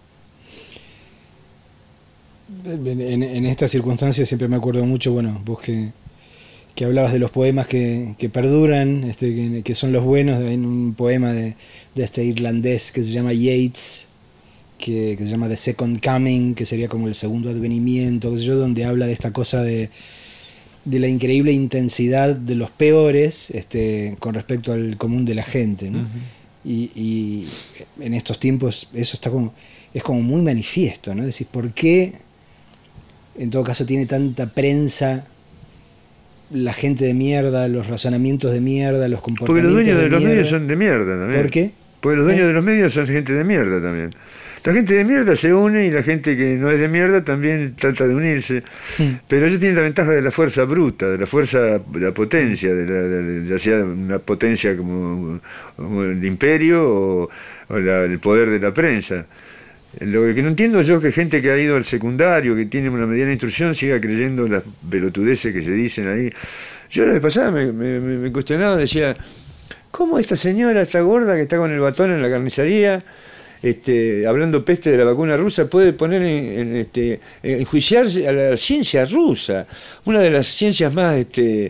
En, en estas circunstancias siempre me acuerdo mucho, bueno, vos que... que hablabas de los poemas que, que perduran, este, que, que son los buenos. Hay un poema de, de este irlandés que se llama Yeats, que, que se llama The Second Coming, que sería como el segundo advenimiento, qué sé yo, donde habla de esta cosa de, de la increíble intensidad de los peores este, con respecto al común de la gente, ¿no? Uh-huh. y, y en estos tiempos eso está como, es como muy manifiesto, ¿no? Es decir, ¿por qué en todo caso tiene tanta prensa la gente de mierda, los razonamientos de mierda, los comportamientos Porque los dueños de, de los mierda. medios son de mierda también. ¿Por qué? Porque los dueños ¿Eh? de los medios son gente de mierda también. La gente de mierda se une y la gente que no es de mierda también trata de unirse. Mm. Pero ellos tienen la ventaja de la fuerza bruta, de la fuerza, de la potencia, de la, de, ya sea una potencia como, como el imperio o, o la, el poder de la prensa. Lo que no entiendo yo es que gente que ha ido al secundario, que tiene una mediana instrucción, siga creyendo las pelotudeces que se dicen ahí. Yo la vez pasada me, me, me cuestionaba, decía, ¿cómo esta señora, esta gorda que está con el batón en la carnicería, este, hablando peste de la vacuna rusa, puede poner en, en este, enjuiciarse a la ciencia rusa, una de las ciencias más, este,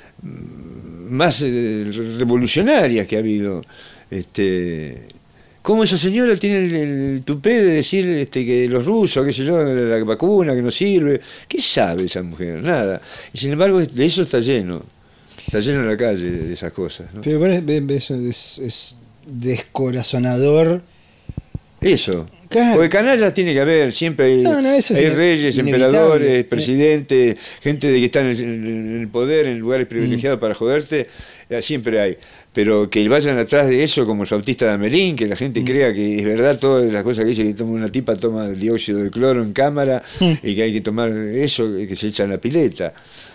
más eh, revolucionarias que ha habido? Este, ¿Cómo esa señora tiene el, el tupé de decir este, que los rusos, qué sé yo, la vacuna que no sirve? ¿Qué sabe esa mujer? Nada. Y sin embargo, de eso está lleno. Está lleno en la calle de esas cosas, ¿no? Pero eso es, es descorazonador. Eso. Claro. Porque canallas tiene que haber, siempre hay, no, no, eso hay es reyes, inevitable. Emperadores, presidentes, gente de que está en el, en el poder, en lugares privilegiados mm. para joderte, siempre hay. Pero que vayan atrás de eso como el flautista de Amelín, que la gente mm. crea que es verdad todas las cosas que dice, que toma una tipa toma dióxido de cloro en cámara mm. y que hay que tomar eso, que se echa en la pileta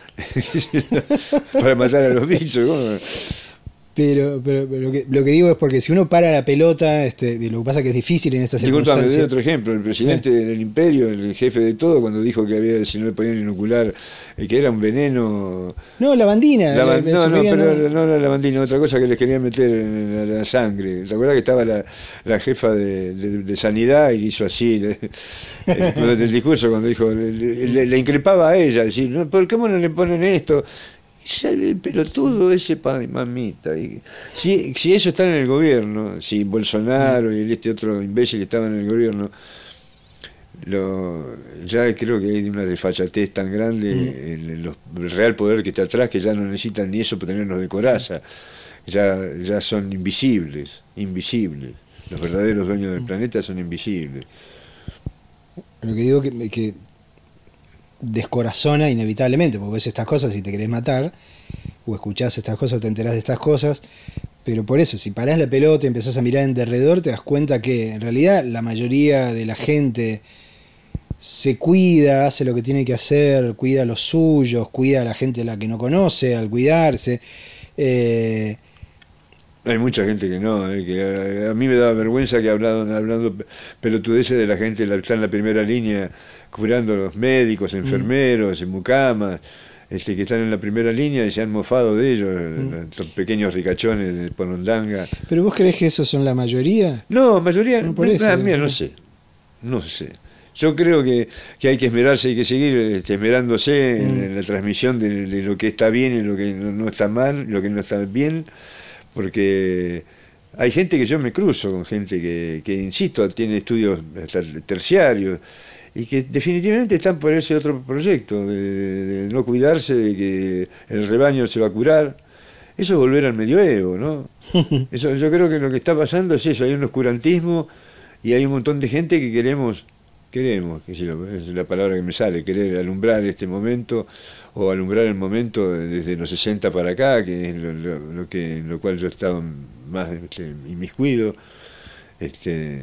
para matar a los bichos. ¿Cómo? Pero, pero, pero lo, que, lo que digo es porque si uno para la pelota, este, lo que pasa es que es difícil en estas circunstancias. Disculpa, me doy circunstancias. otro ejemplo. El presidente ¿Eh? del imperio, el jefe de todo, cuando dijo que había, si no le podían inocular, eh, que era un veneno... No, la bandina. La, la, no, no, pero no, no era la bandina, otra cosa que les querían meter en la, la sangre. ¿Te acuerdas que estaba la, la jefa de, de, de sanidad y hizo así? Le, eh, en el discurso cuando dijo, le, le, le increpaba a ella, decir, no, ¿por qué no le ponen esto? Pero todo ese pan, mamita. Y si, si eso está en el gobierno, si Bolsonaro y este otro imbécil estaban en el gobierno, lo, ya creo que hay una desfachatez tan grande, mm. el, los, el real poder que está atrás, que ya no necesitan ni eso para tenerlos de coraza. Ya, ya son invisibles, invisibles. Los verdaderos dueños del planeta son invisibles. Lo que digo que, que descorazona inevitablemente, porque ves estas cosas y te querés matar, o escuchás estas cosas o te enterás de estas cosas. Pero por eso, si parás la pelota y empezás a mirar en derredor, te das cuenta que en realidad la mayoría de la gente se cuida, hace lo que tiene que hacer, cuida a los suyos, cuida a la gente a la que no conoce, al cuidarse. Eh, Hay mucha gente que no, eh, que a, a mí me da vergüenza que hablando, hablando pelotudeces de la gente que está en la primera línea, curando a los médicos, enfermeros, en mucamas, este, que están en la primera línea y se han mofado de ellos, mm. los pequeños ricachones de Porondanga. ¿Pero vos creés que esos son la mayoría? No, mayoría, no, por eso, nada, mira, no sé, no sé. Yo creo que, que hay que esmerarse, hay que seguir este, esmerándose en, mm. en la transmisión de, de lo que está bien y lo que no, no está mal, lo que no está bien, porque hay gente que yo me cruzo con gente que, que insisto, tiene estudios hasta terciarios y que definitivamente están por ese otro proyecto, de, de, de no cuidarse, de que el rebaño se va a curar. Eso es volver al medioevo, ¿no? Eso, yo creo que lo que está pasando es eso, hay un oscurantismo y hay un montón de gente que queremos... Queremos, que es la palabra que me sale, querer alumbrar este momento o alumbrar el momento desde los sesenta para acá, que es lo, lo, lo que en lo cual yo he estado más este, inmiscuido. Este,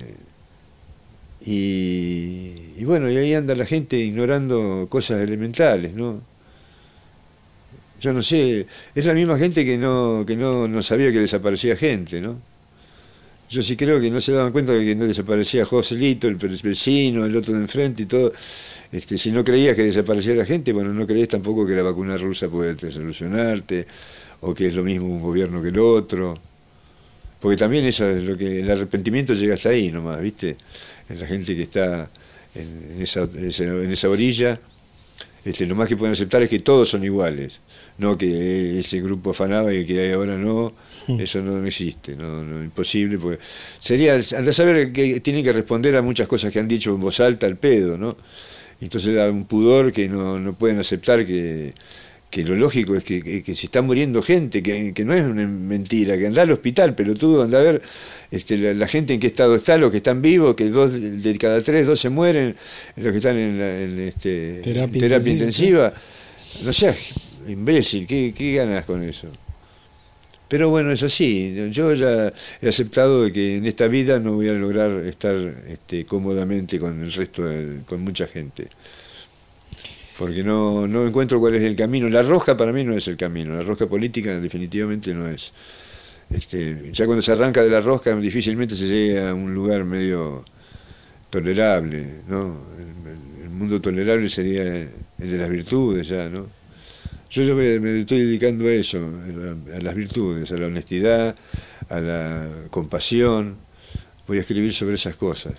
y, y bueno, y ahí anda la gente ignorando cosas elementales, ¿no? Yo no sé, es la misma gente que no, que no, no sabía que desaparecía gente, ¿no? Yo sí creo que no se daban cuenta de que no desaparecía Joselito, el vecino, el otro de enfrente y todo. Este, si no creías que desapareciera gente, bueno, no creías tampoco que la vacuna rusa puede solucionarte, o que es lo mismo un gobierno que el otro. Porque también eso es lo que el arrepentimiento llega hasta ahí nomás, ¿viste? En la gente que está en, en, esa, en esa orilla, este, lo más que pueden aceptar es que todos son iguales, no que ese grupo afanaba y que hay ahora no. Eso no existe, no, no, imposible, porque sería, anda a saber que tienen que responder a muchas cosas que han dicho en voz alta al pedo, ¿no? Entonces da un pudor que no, no pueden aceptar que, que lo lógico es que, que, que se está muriendo gente, que, que no es una mentira, que anda al hospital, pelotudo, anda a ver este, la, la gente en qué estado está, los que están vivos, que dos de cada tres, dos se mueren, los que están en, la, en este, terapia, terapia intensiva. intensiva. No seas imbécil, ¿qué, qué ganas con eso? Pero bueno, es así. Yo ya he aceptado de que en esta vida no voy a lograr estar este, cómodamente con el resto, de, con mucha gente. Porque no, no encuentro cuál es el camino. La rosca para mí no es el camino. La rosca política definitivamente no es. Este, ya cuando se arranca de la rosca difícilmente se llega a un lugar medio tolerable, ¿no? El, el mundo tolerable sería el de las virtudes ya, ¿no? Yo, yo me, me estoy dedicando a eso, a, a las virtudes, a la honestidad, a la compasión. Voy a escribir sobre esas cosas.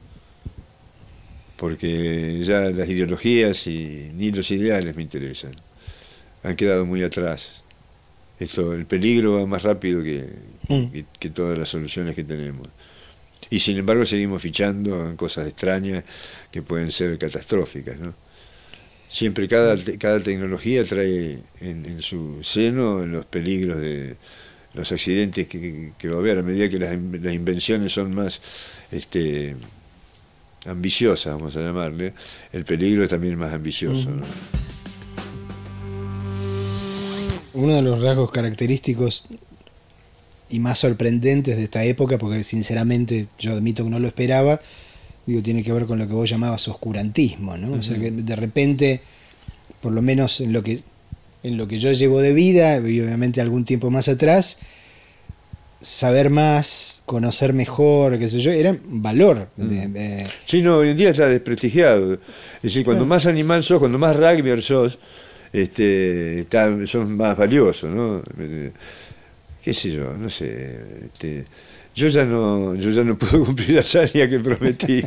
Porque ya las ideologías y ni los ideales me interesan. Han quedado muy atrás. Esto, el peligro va más rápido que, que, que todas las soluciones que tenemos. Y sin embargo seguimos fichando en cosas extrañas que pueden ser catastróficas, ¿no? Siempre cada, cada tecnología trae en, en su seno los peligros de los accidentes que, que va a haber a medida que las, las invenciones son más este, ambiciosas, vamos a llamarle, el peligro es también más ambicioso, ¿no? Uno de los rasgos característicos y más sorprendentes de esta época, porque sinceramente yo admito que no lo esperaba, digo, tiene que ver con lo que vos llamabas oscurantismo, ¿no? Uh-huh. O sea que de repente, por lo menos en lo que en lo que yo llevo de vida, y obviamente algún tiempo más atrás, saber más, conocer mejor, qué sé yo, era valor. Uh-huh. de, de... Sí, no, hoy en día está desprestigiado. Es decir, cuando bueno. más animal sos, cuando más rugby sos, este, está, son más valiosos, ¿no? Qué sé yo, no sé, este, Yo ya no, yo ya no puedo cumplir la hazaña que prometí.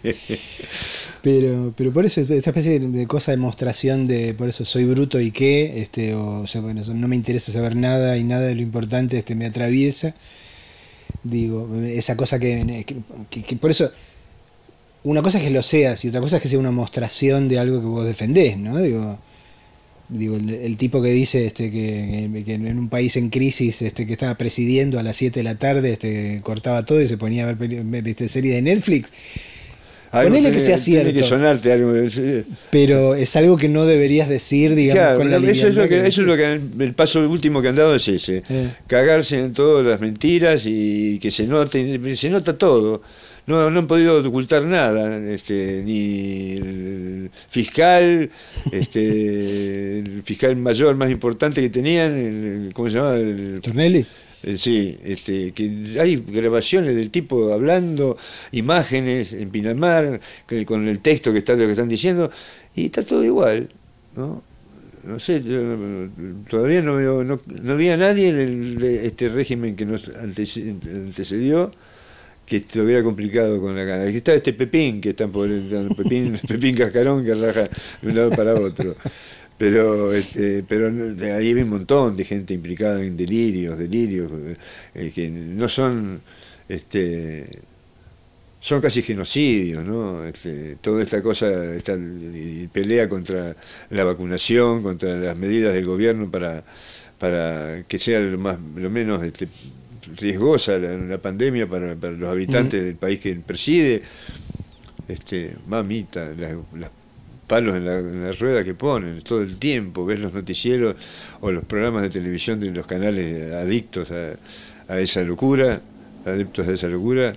pero, pero por eso, esta especie de cosa de demostración de, por eso soy bruto y qué, este, o, o sea, bueno, no me interesa saber nada y nada de lo importante este, me atraviesa. Digo, esa cosa que, que, que por eso, una cosa es que lo seas y otra cosa es que sea una demostración de algo que vos defendés, ¿no? Digo, digo el, el tipo que dice este que, que en un país en crisis este que estaba presidiendo a las siete de la tarde este cortaba todo y se ponía a ver este, serie de Netflix. Algo Ponele que tiene- sea cierto. Tiene que sonarte algo. Pero es algo que no deberías decir, digamos, Claro, con la eso es lo liviandad que, eso es lo que el paso último que han dado es ese, Eh. cagarse en todas las mentiras y que se note, se nota todo. No, no han podido ocultar nada, este, ni el fiscal, este, el fiscal mayor más importante que tenían, el- ¿cómo se llama? El, ¿Tornelli? Eh, Sí, este, que hay grabaciones del tipo hablando, imágenes en Pinamar, que- con el texto que está lo que están diciendo, y está todo igual, ¿no? No sé, yo, no- todavía no veo, no, no vi a nadie del de este régimen que nos antece- antecedió que estuviera complicado con la gana. Aquí está este Pepín, que está por el Pepín, Pepín Cascarón que raja de un lado para otro. Pero este, pero no- de ahí hay un montón de gente implicada en delirios, delirios, eh, que no son, este, son casi genocidios, ¿no? Este, toda esta cosa, esta y pelea contra la vacunación, contra las medidas del gobierno para, para que sea lo más, lo menos este, riesgosa la, la pandemia para, para los habitantes del país que preside. Este, mamita, las, las palos en la, en la rueda que ponen todo el tiempo, ves los noticieros o los programas de televisión de los canales adictos a, a esa locura, adeptos a esa locura,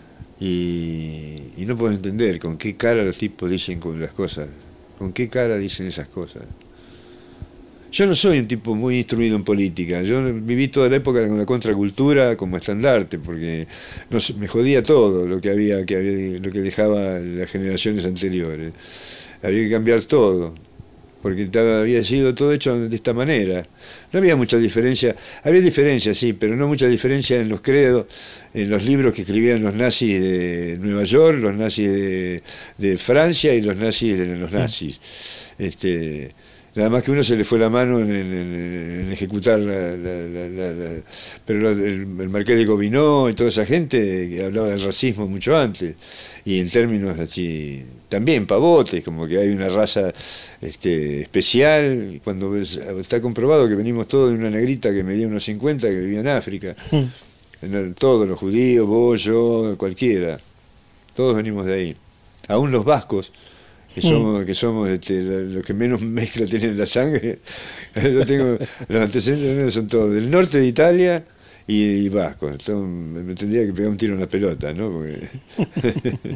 y, y no puedo entender con qué cara los tipos dicen con las cosas, con qué cara dicen esas cosas. Yo no soy un tipo muy instruido en política, yo viví toda la época con la contracultura como estandarte, porque no, sé, me jodía todo lo que había, que había, lo que dejaba las generaciones anteriores. Había que cambiar todo, porque estaba- había sido todo hecho de esta manera. No había mucha diferencia, había diferencia, sí, pero no mucha diferencia en los credos, en los libros que escribían los nazis de Nueva York, los nazis de, de Francia y los nazis de los nazis. Este, nada más que uno se le fue la mano en, en- en- en ejecutar la, la- la- la- la- pero lo- el, el marqués de Gobineau y toda esa gente que hablaba del racismo mucho antes, y en términos así, también pavotes, como que hay una raza este, especial, cuando ves- está comprobado que venimos todos de una negrita que medía unos cincuenta que vivía en África, en- todos los judíos, vos, yo, cualquiera, todos venimos de ahí, aún los vascos, que somos, que somos este, lo- los que menos mezcla tienen en la sangre. Yo tengo, los antecedentes míos son todos del norte de Italia y, y vascos. Son- me tendría que pegar un tiro en la pelota, ¿no? Porque-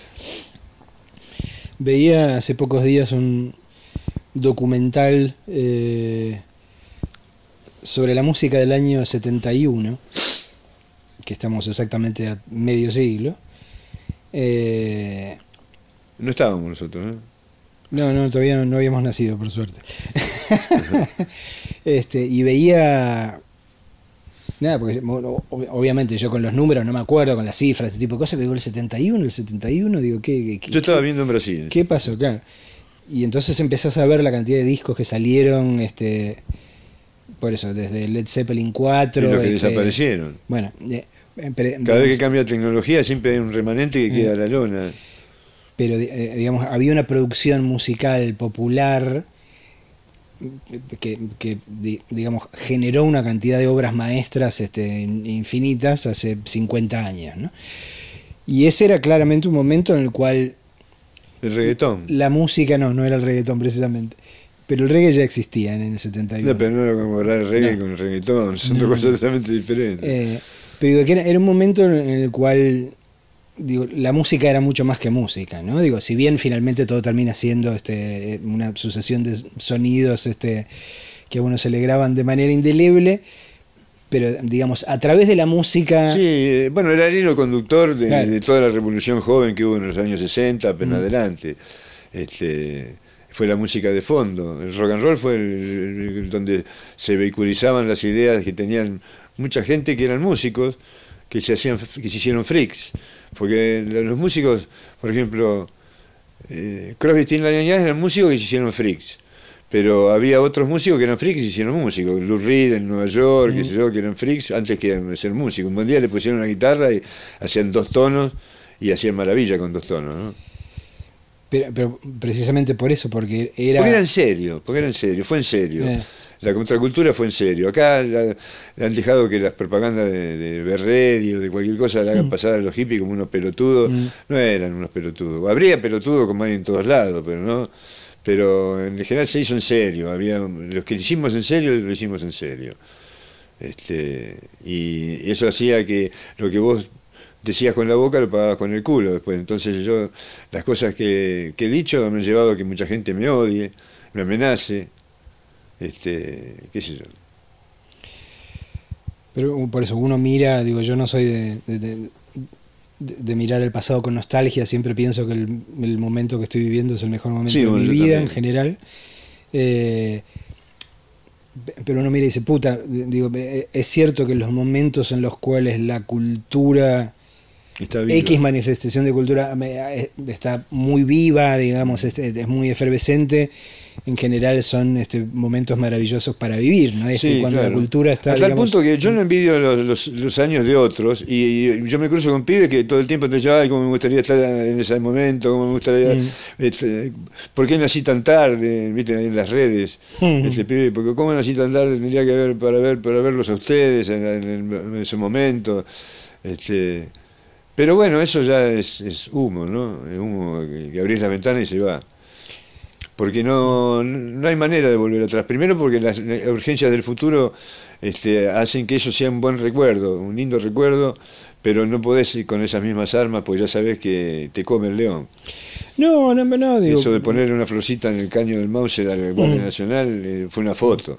Veía hace pocos días un documental eh, sobre la música del año setenta y uno, que estamos exactamente a medio siglo. Eh, no estábamos nosotros, ¿no? no, no, todavía no, no habíamos nacido, por suerte. este, y veía... Nada, porque bueno, ob- obviamente yo con los números no me acuerdo, con las cifras, este tipo de cosas, pero digo el setenta y uno, el setenta y uno, digo, ¿qué, qué, Yo estaba qué- viendo en Brasil. ¿Qué pasó? Claro. Y entonces empezás a ver la cantidad de discos que salieron, este, por eso, desde Led Zeppelin Y cuatro. los que este, desaparecieron. Bueno, eh, eh, pero, Cada vez que cambia tecnología siempre hay un remanente que Eh. queda a la lona. pero eh, digamos, había una producción musical popular que, que, di- digamos, generó una cantidad de obras maestras este, infinitas hace cincuenta años, ¿no? Y ese era claramente un momento en el cual El reggaetón. la música, no, no era el reggaetón precisamente, pero el reggae ya existía en el setenta y uno. No, pero no era como comparar el reggae No. con el reggaetón, son No, dos no. cosas totalmente diferentes. Eh, pero digo que era, era un momento en el cual digo, la música era mucho más que música, ¿no? Digo, si bien finalmente todo termina siendo este, una sucesión de sonidos este, que a uno se le graban de manera indeleble, pero digamos, a través de la música... Sí, eh, bueno, era el hilo conductor de, Claro. de toda la revolución joven que hubo en los años sesenta, pero en Mm. adelante. Este, fue la música de fondo. El rock and roll fue el- el- donde se vehiculizaban las ideas que tenían mucha gente que eran músicos, que se, hacían, que se hicieron freaks. Porque los músicos, por ejemplo, eh, Crosby, Stills, Nash Young eran músicos que se hicieron freaks. Pero había otros músicos que eran freaks y se hicieron músicos. Lou Reed en Nueva York, Mm. qué sé yo, que eran freaks antes que de ser músicos. Un buen día le pusieron una guitarra y hacían dos tonos y hacían maravilla con dos tonos, ¿no? Pero, pero precisamente por eso, porque era... Porque era en serio, porque era en serio, fue en serio. Eh. La contracultura fue en serio. Acá la, le han dejado que las propagandas de, de Berredi o de cualquier cosa le hagan pasar a los hippies como unos pelotudos. Mm. No eran unos pelotudos. Habría pelotudos como hay en todos lados, pero no. Pero en general se hizo en serio. Había los que lo hicimos en serio, lo hicimos en serio. Este, y eso hacía que lo que vos decías con la boca lo pagabas con el culo después. Entonces yo, las cosas que, que he dicho me han llevado a que mucha gente me odie, me amenace. Este, qué sé yo. Pero por eso uno mira, digo, yo no soy de, de, de, de mirar el pasado con nostalgia, siempre pienso que el, el momento que estoy viviendo es el mejor momento sí, de bueno, mi vida también. En general. Eh, pero uno mira y dice, puta, digo, es cierto que los momentos en los cuales la cultura, X manifestación de cultura está muy viva, digamos, es, es muy efervescente, en general son este, momentos maravillosos para vivir, ¿no? Este, sí, cuando claro. La cultura está, hasta digamos, el punto que yo no envidio los, los, los años de otros y, y yo me cruzo con pibes que todo el tiempo te dicen, ay, cómo me gustaría estar en ese momento, cómo me gustaría, mm. este, ¿por qué nací tan tarde? ¿Viste? En las redes, mm. este pibe, porque cómo nací tan tarde tendría que ver para ver para verlos a ustedes en, en, en ese momento, este, pero bueno, eso ya es, es humo, ¿no? Es humo que, que abrís la ventana y se va. Porque no, no hay manera de volver atrás. Primero porque las urgencias del futuro este, hacen que eso sea un buen recuerdo, un lindo recuerdo, pero no podés ir con esas mismas armas porque ya sabés que te come el león. No, no, no. Digo, eso de poner una florcita en el caño del Mauser al Guardia mm. Nacional eh, fue una foto.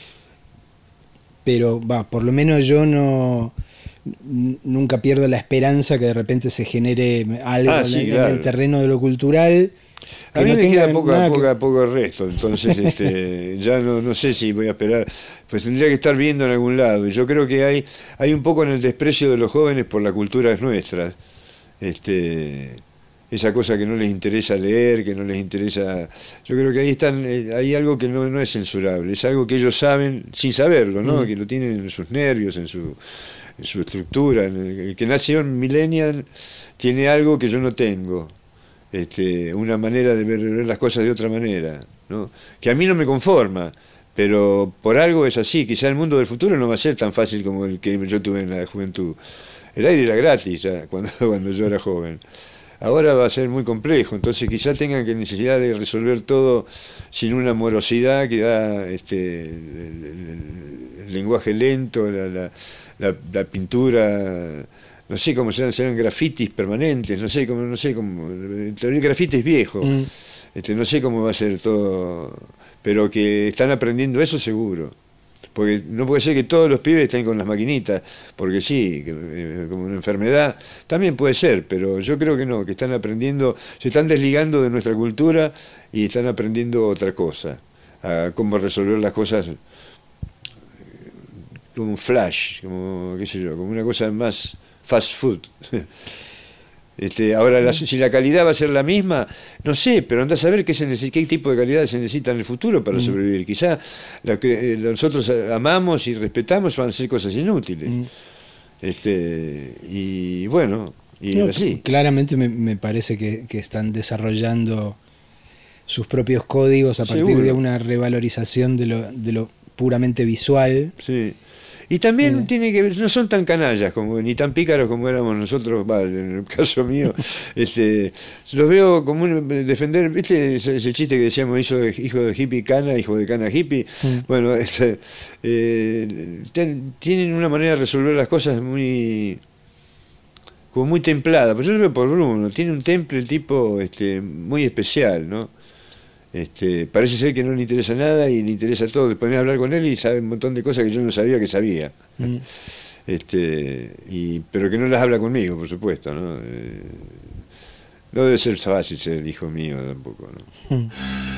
Pero, va, por lo menos yo no... nunca pierdo la esperanza que de repente se genere algo ah, sí, en, claro. en el terreno de lo cultural. A mí no me queda poco, poco, que... poco resto, entonces este, ya no, no sé si voy a esperar, pues tendría que estar viendo en algún lado. Y yo creo que hay, hay un poco en el desprecio de los jóvenes por la cultura nuestra, este, esa cosa que no les interesa leer, que no les interesa. Yo creo que ahí están, hay algo que no, no es censurable, es algo que ellos saben sin saberlo, ¿no? Mm. Que lo tienen en sus nervios, en su, en su estructura. En el, el que nació en millennial tiene algo que yo no tengo. Este, una manera de ver, ver las cosas de otra manera, ¿no? Que a mí no me conforma, pero por algo es así. Quizá el mundo del futuro no va a ser tan fácil como el que yo tuve en la juventud. El aire era gratis ya, cuando, cuando yo era joven. Ahora va a ser muy complejo, entonces quizá tengan que necesidad de resolver todo sin una morosidad que da este, el, el, el lenguaje lento, la, la, la, la pintura. No sé cómo serán, serán grafitis permanentes, no sé cómo, no sé cómo, el grafiti es viejo, mm. este, no sé cómo va a ser todo, pero que están aprendiendo eso seguro, porque no puede ser que todos los pibes estén con las maquinitas, porque sí, que, eh, como una enfermedad, también puede ser, pero yo creo que no, que están aprendiendo, se están desligando de nuestra cultura y están aprendiendo otra cosa, a cómo resolver las cosas como un flash, como qué sé yo, como una cosa más fast food. Este, ahora, la, si la calidad va a ser la misma, no sé, pero andá a saber qué, se necesita, qué tipo de calidad se necesita en el futuro para mm. sobrevivir. Quizá lo que eh, nosotros amamos y respetamos van a ser cosas inútiles. Mm. Este, y bueno, y no, así. Claramente me, me parece que, que están desarrollando sus propios códigos a partir Seguro. de una revalorización de lo, de lo puramente visual. Sí. Y también sí. tiene que ver, no son tan canallas como, ni tan pícaros como éramos nosotros, vale, en el caso mío, este, los veo como un, defender, ¿viste ese, ese chiste que decíamos, hijo de, hijo de hippie cana, hijo de cana hippie? Sí. Bueno, este, eh, ten, tienen una manera de resolver las cosas muy, como muy templada, pero yo lo veo por Bruno, tiene un temple el tipo este, muy especial, ¿no? Este, parece ser que no le interesa nada y le interesa todo. Te pones a hablar con él y sabe un montón de cosas que yo no sabía que sabía. Mm. Este, y, pero que no las habla conmigo, por supuesto, ¿no? Eh, no debe ser fácil ser hijo mío tampoco, ¿no? Mm.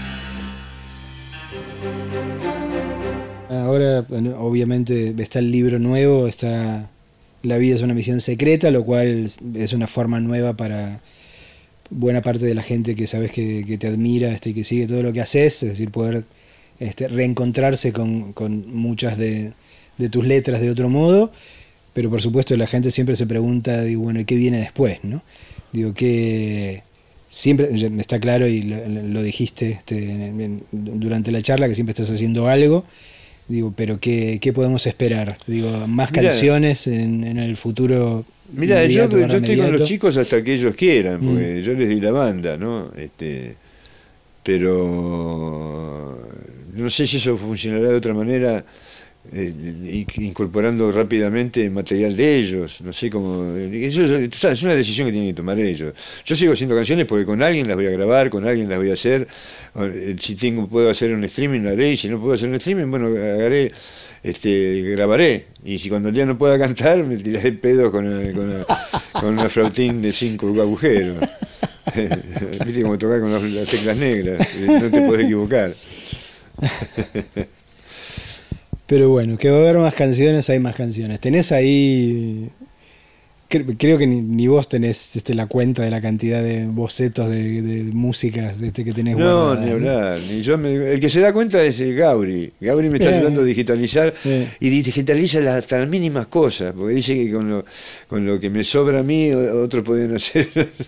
Ahora, bueno, obviamente está el libro nuevo, está La vida es una misión secreta, lo cual es una forma nueva para buena parte de la gente que sabes que, que te admira, este, que sigue todo lo que haces, es decir, poder este, reencontrarse con, con muchas de, de tus letras de otro modo, pero por supuesto la gente siempre se pregunta, digo, bueno, ¿qué viene después, no? Digo, que siempre, está claro y lo, lo dijiste este, en, en, durante la charla, que siempre estás haciendo algo, Digo, pero ¿qué, qué podemos esperar? Digo, ¿más Mirá, canciones en, en el futuro? Mira, yo, inmediato, yo barra estoy con los mediato? chicos hasta que ellos quieran, porque Mm. yo les di la banda, ¿no? Este, pero no sé si eso funcionará de otra manera, eh, in- incorporando rápidamente material de ellos, no sé cómo, eso es, tú sabes, es una decisión que tienen que tomar ellos. Yo sigo haciendo canciones porque con alguien las voy a grabar, con alguien las voy a hacer, eh, si tengo, puedo hacer un streaming lo haré, y si no puedo hacer un streaming, bueno, haré, este, grabaré, y si cuando ya no pueda cantar me tiraré pedo con, una- con, una, con una flautín de cinco agujeros. Viste como tocar con las, las teclas negras, eh, no te podés equivocar. Pero bueno, que va a haber más canciones, hay más canciones. Tenés ahí, cre- creo que ni, ni vos tenés este, la cuenta de la cantidad de bocetos de, de músicas este, que tenés No, guardadas, ni ¿no? hablar. Ni yo me- el que se da cuenta es eh, Gauri. Gauri me está Eh, ayudando a digitalizar eh. y digitaliza las- hasta las mínimas cosas, porque dice que con lo, con lo que me sobra a mí, o- otros podrían hacer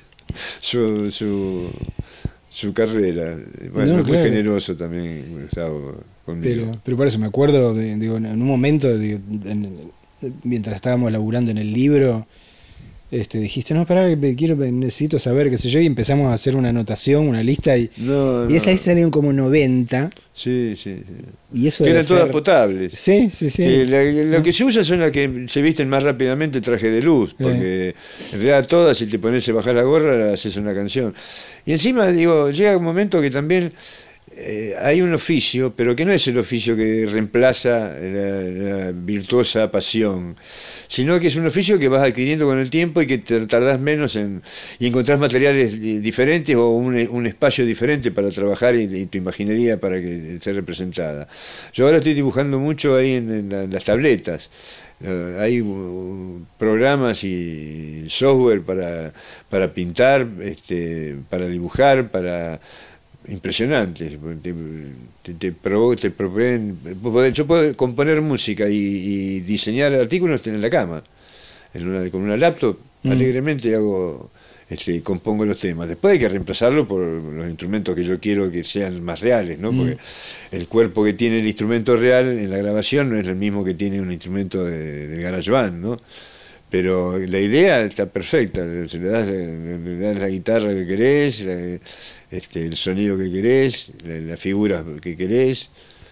su, su, su carrera. Bueno, No, es muy claro. generoso también Gustavo conmigo. Pero, pero por eso me acuerdo, de- digo, en un momento, digo, en- mientras estábamos laburando en el libro, este, dijiste, no, pará, que me quiero, necesito saber, qué sé yo, y empezamos a hacer una anotación, una lista, y, No, y esa no. lista salieron como noventa, Sí, sí, sí. y eso Que debe eran todas ser- potables. Sí, sí, sí. Que la- lo que se usa son las que se visten más rápidamente traje de luz, porque en realidad todas, si te pones a bajar la gorra, haces una canción. Y encima, digo, llega un momento que también eh, hay un oficio, pero que no es el oficio que reemplaza la, la virtuosa pasión, sino que es un oficio que vas adquiriendo con el tiempo y que te tardás menos en y encontrás materiales di- diferentes o un, un espacio diferente para trabajar y, y tu imaginería para que esté representada. Yo ahora estoy dibujando mucho ahí en, en la- en las tabletas. Eh, hay uh, programas y software para, para pintar, este, para dibujar, para impresionantes. Te, te, te, provo- te proveen- yo puedo componer música y, y diseñar artículos en la cama, en una, con una laptop, Mm. alegremente hago, este, compongo los temas. Después hay que reemplazarlo por los instrumentos que yo quiero que sean más reales, ¿no? Mm. Porque el cuerpo que tiene el instrumento real en la grabación no es el mismo que tiene un instrumento de, de GarageBand, ¿no? Pero la idea está perfecta, se le das, le, le das la guitarra que querés, la- este, el sonido que querés, la, la figura que querés.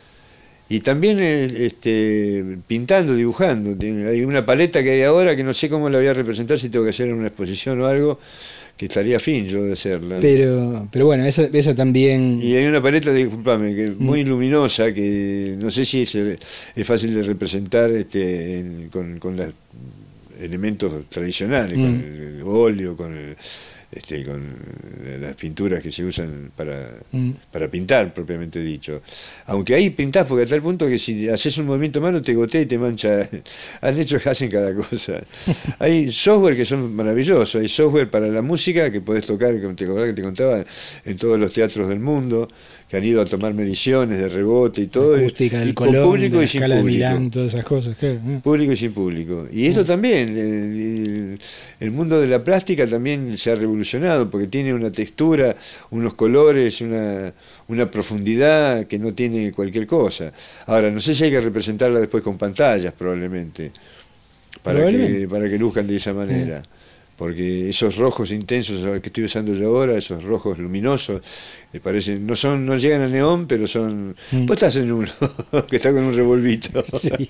Y también eh, este, pintando, dibujando. Tiene- Hay una paleta que hay ahora que no sé cómo la voy a representar, si tengo que hacer una exposición o algo, que estaría fin yo de hacerla. Pero, pero bueno, esa, esa también... Y hay una paleta, disculpame, que muy luminosa, que no sé si es, eh, es fácil de representar este, en- con, con los elementos tradicionales, Mm. con el óleo, con, el, este, con las pinturas que se usan para, Mm. para pintar, propiamente dicho. Aunque ahí pintás, porque a tal punto que si haces un movimiento a mano te gotea y te mancha. Han hecho que hacen cada cosa. Hay software que son maravillosos, hay software para la música que podés tocar, como te, acordás que te contaba, en todos los teatros del mundo, que han ido a tomar mediciones de rebote y todo, La acústica del y con Colón, público de la y sin escala de público. Milán, todas esas cosas, claro. ¿no? Público y sin público. Y esto también, el, el- el mundo de la plástica también se ha revolucionado porque tiene una textura, unos colores, una, una profundidad que no tiene cualquier cosa. Ahora, no sé si hay que representarla después con pantallas probablemente, para Probablemente. que, para que luzcan de esa manera. Porque esos rojos intensos que estoy usando yo ahora, esos rojos luminosos, me parecen, no son, no llegan a neón, pero son. Mm. Vos estás en uno, que está con un revolvito. Sí.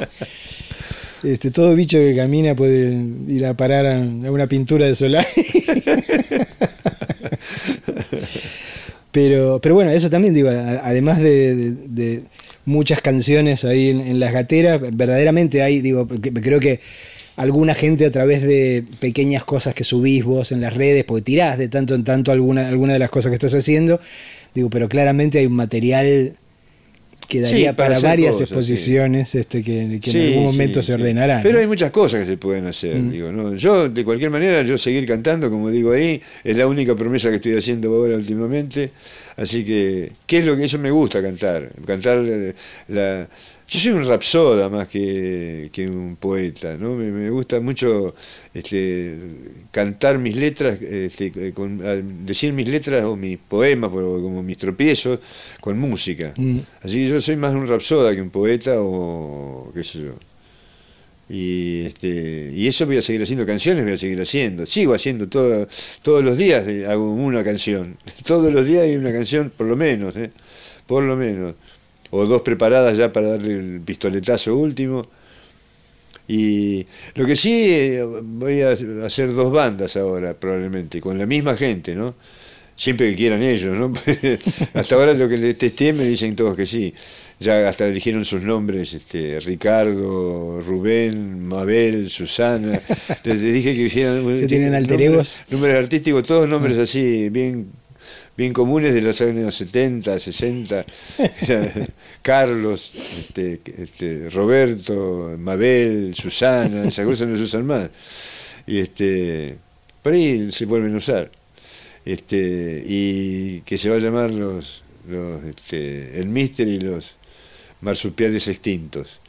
Este, todo bicho que camina puede ir a parar a, a una pintura de Solari. pero, pero bueno, eso también digo, a- además de, de- de muchas canciones ahí en, en las gateras, verdaderamente hay, digo, que- creo que alguna gente a través de pequeñas cosas que subís vos en las redes, porque tirás de tanto en tanto alguna, alguna de las cosas que estás haciendo, digo, pero claramente hay un material que daría Sí, para para, hacer varias cosas, exposiciones este, que, que Sí, en algún momento sí, se sí. ordenarán. Pero ¿no? hay muchas cosas que se pueden hacer. Mm. Digo, ¿no? Yo, de cualquier manera, yo seguir cantando, como digo ahí, es la única promesa que estoy haciendo ahora últimamente. Así que, ¿qué es lo que eso me gusta cantar? Cantar eh, la, Yo soy un rapsoda más que, que un poeta, ¿no? Me, me gusta mucho este, cantar mis letras, este, con, decir mis letras o mis poemas, como mis tropiezos, con música. Mm. Así que yo soy más un rapsoda que un poeta o qué sé yo. Y, este, y eso voy a seguir haciendo, canciones voy a seguir haciendo, sigo haciendo todo, todos los días hago una canción, todos los días hay una canción, por lo menos, ¿eh? por lo menos, o dos preparadas ya para darle el pistoletazo último. Y lo que sí, eh, voy a hacer dos bandas ahora, probablemente, con la misma gente, ¿no? Siempre que quieran ellos, ¿no? Hasta ahora lo que les testé me dicen todos que sí. Ya hasta eligieron sus nombres, este, Ricardo, Rubén, Mabel, Susana. Les dije que hicieran... ¿Que tienen alter egos? Nombres artísticos, todos nombres así, bien, bien comunes de los años setenta, sesenta. Carlos, este, este, Roberto, Mabel, Susana, esas cosas no se usan más. Y este, por ahí se vuelven a usar. Este, y que se va a llamar los, los este, el Mister y los marsupiales extintos.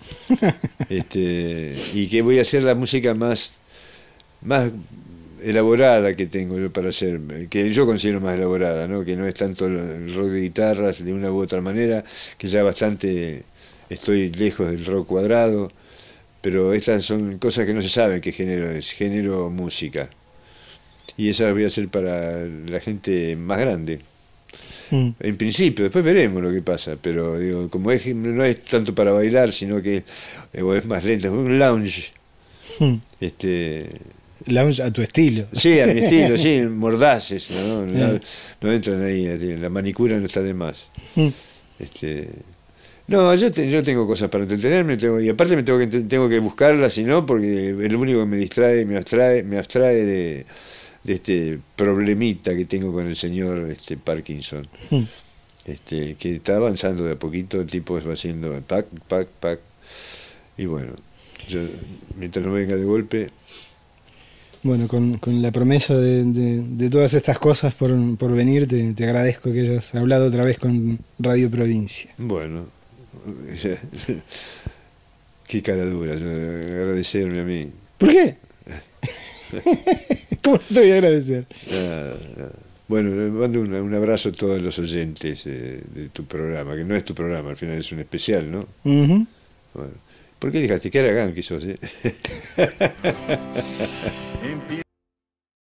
Este, y que voy a hacer la música más, más elaborada que tengo yo para hacer, que yo considero más elaborada, ¿no? Que no es tanto el rock de guitarras de una u otra manera, que ya bastante estoy lejos del rock cuadrado, pero estas son cosas que no se saben qué género es, género música. Y esa voy a hacer para la gente más grande. Mm. En principio, después veremos lo que pasa, pero digo, como es, no es tanto para bailar, sino que eh, es más lenta, es un lounge. Mm. Este, lounge a tu estilo. Sí, a mi estilo, sí, mordaces, ¿no? No, no entran ahí, la manicura no está de más. Mm. Este, no, yo, te, yo tengo cosas para entretenerme, tengo, y aparte me tengo que, tengo que buscarlas, si no, porque es lo único que me distrae, me abstrae, me abstrae de... de este problemita que tengo con el señor este, Parkinson, mm. este, que está avanzando de a poquito, el tipo va haciendo pac, pac, pac, y bueno, yo, mientras no venga de golpe... Bueno, con, con la promesa de, de, de todas estas cosas por, por venir, te, te agradezco que hayas hablado otra vez con Radio Provincia. Bueno, qué cara dura, agradecerme a mí. ¿Por qué? ¿Cómo te voy a agradecer? Nada, nada. Bueno, le mando un, un abrazo a todos los oyentes eh, de tu programa, que no es tu programa, al final es un especial, ¿no? Uh-huh. Bueno, ¿por qué dejaste que Aragán que sos, eh?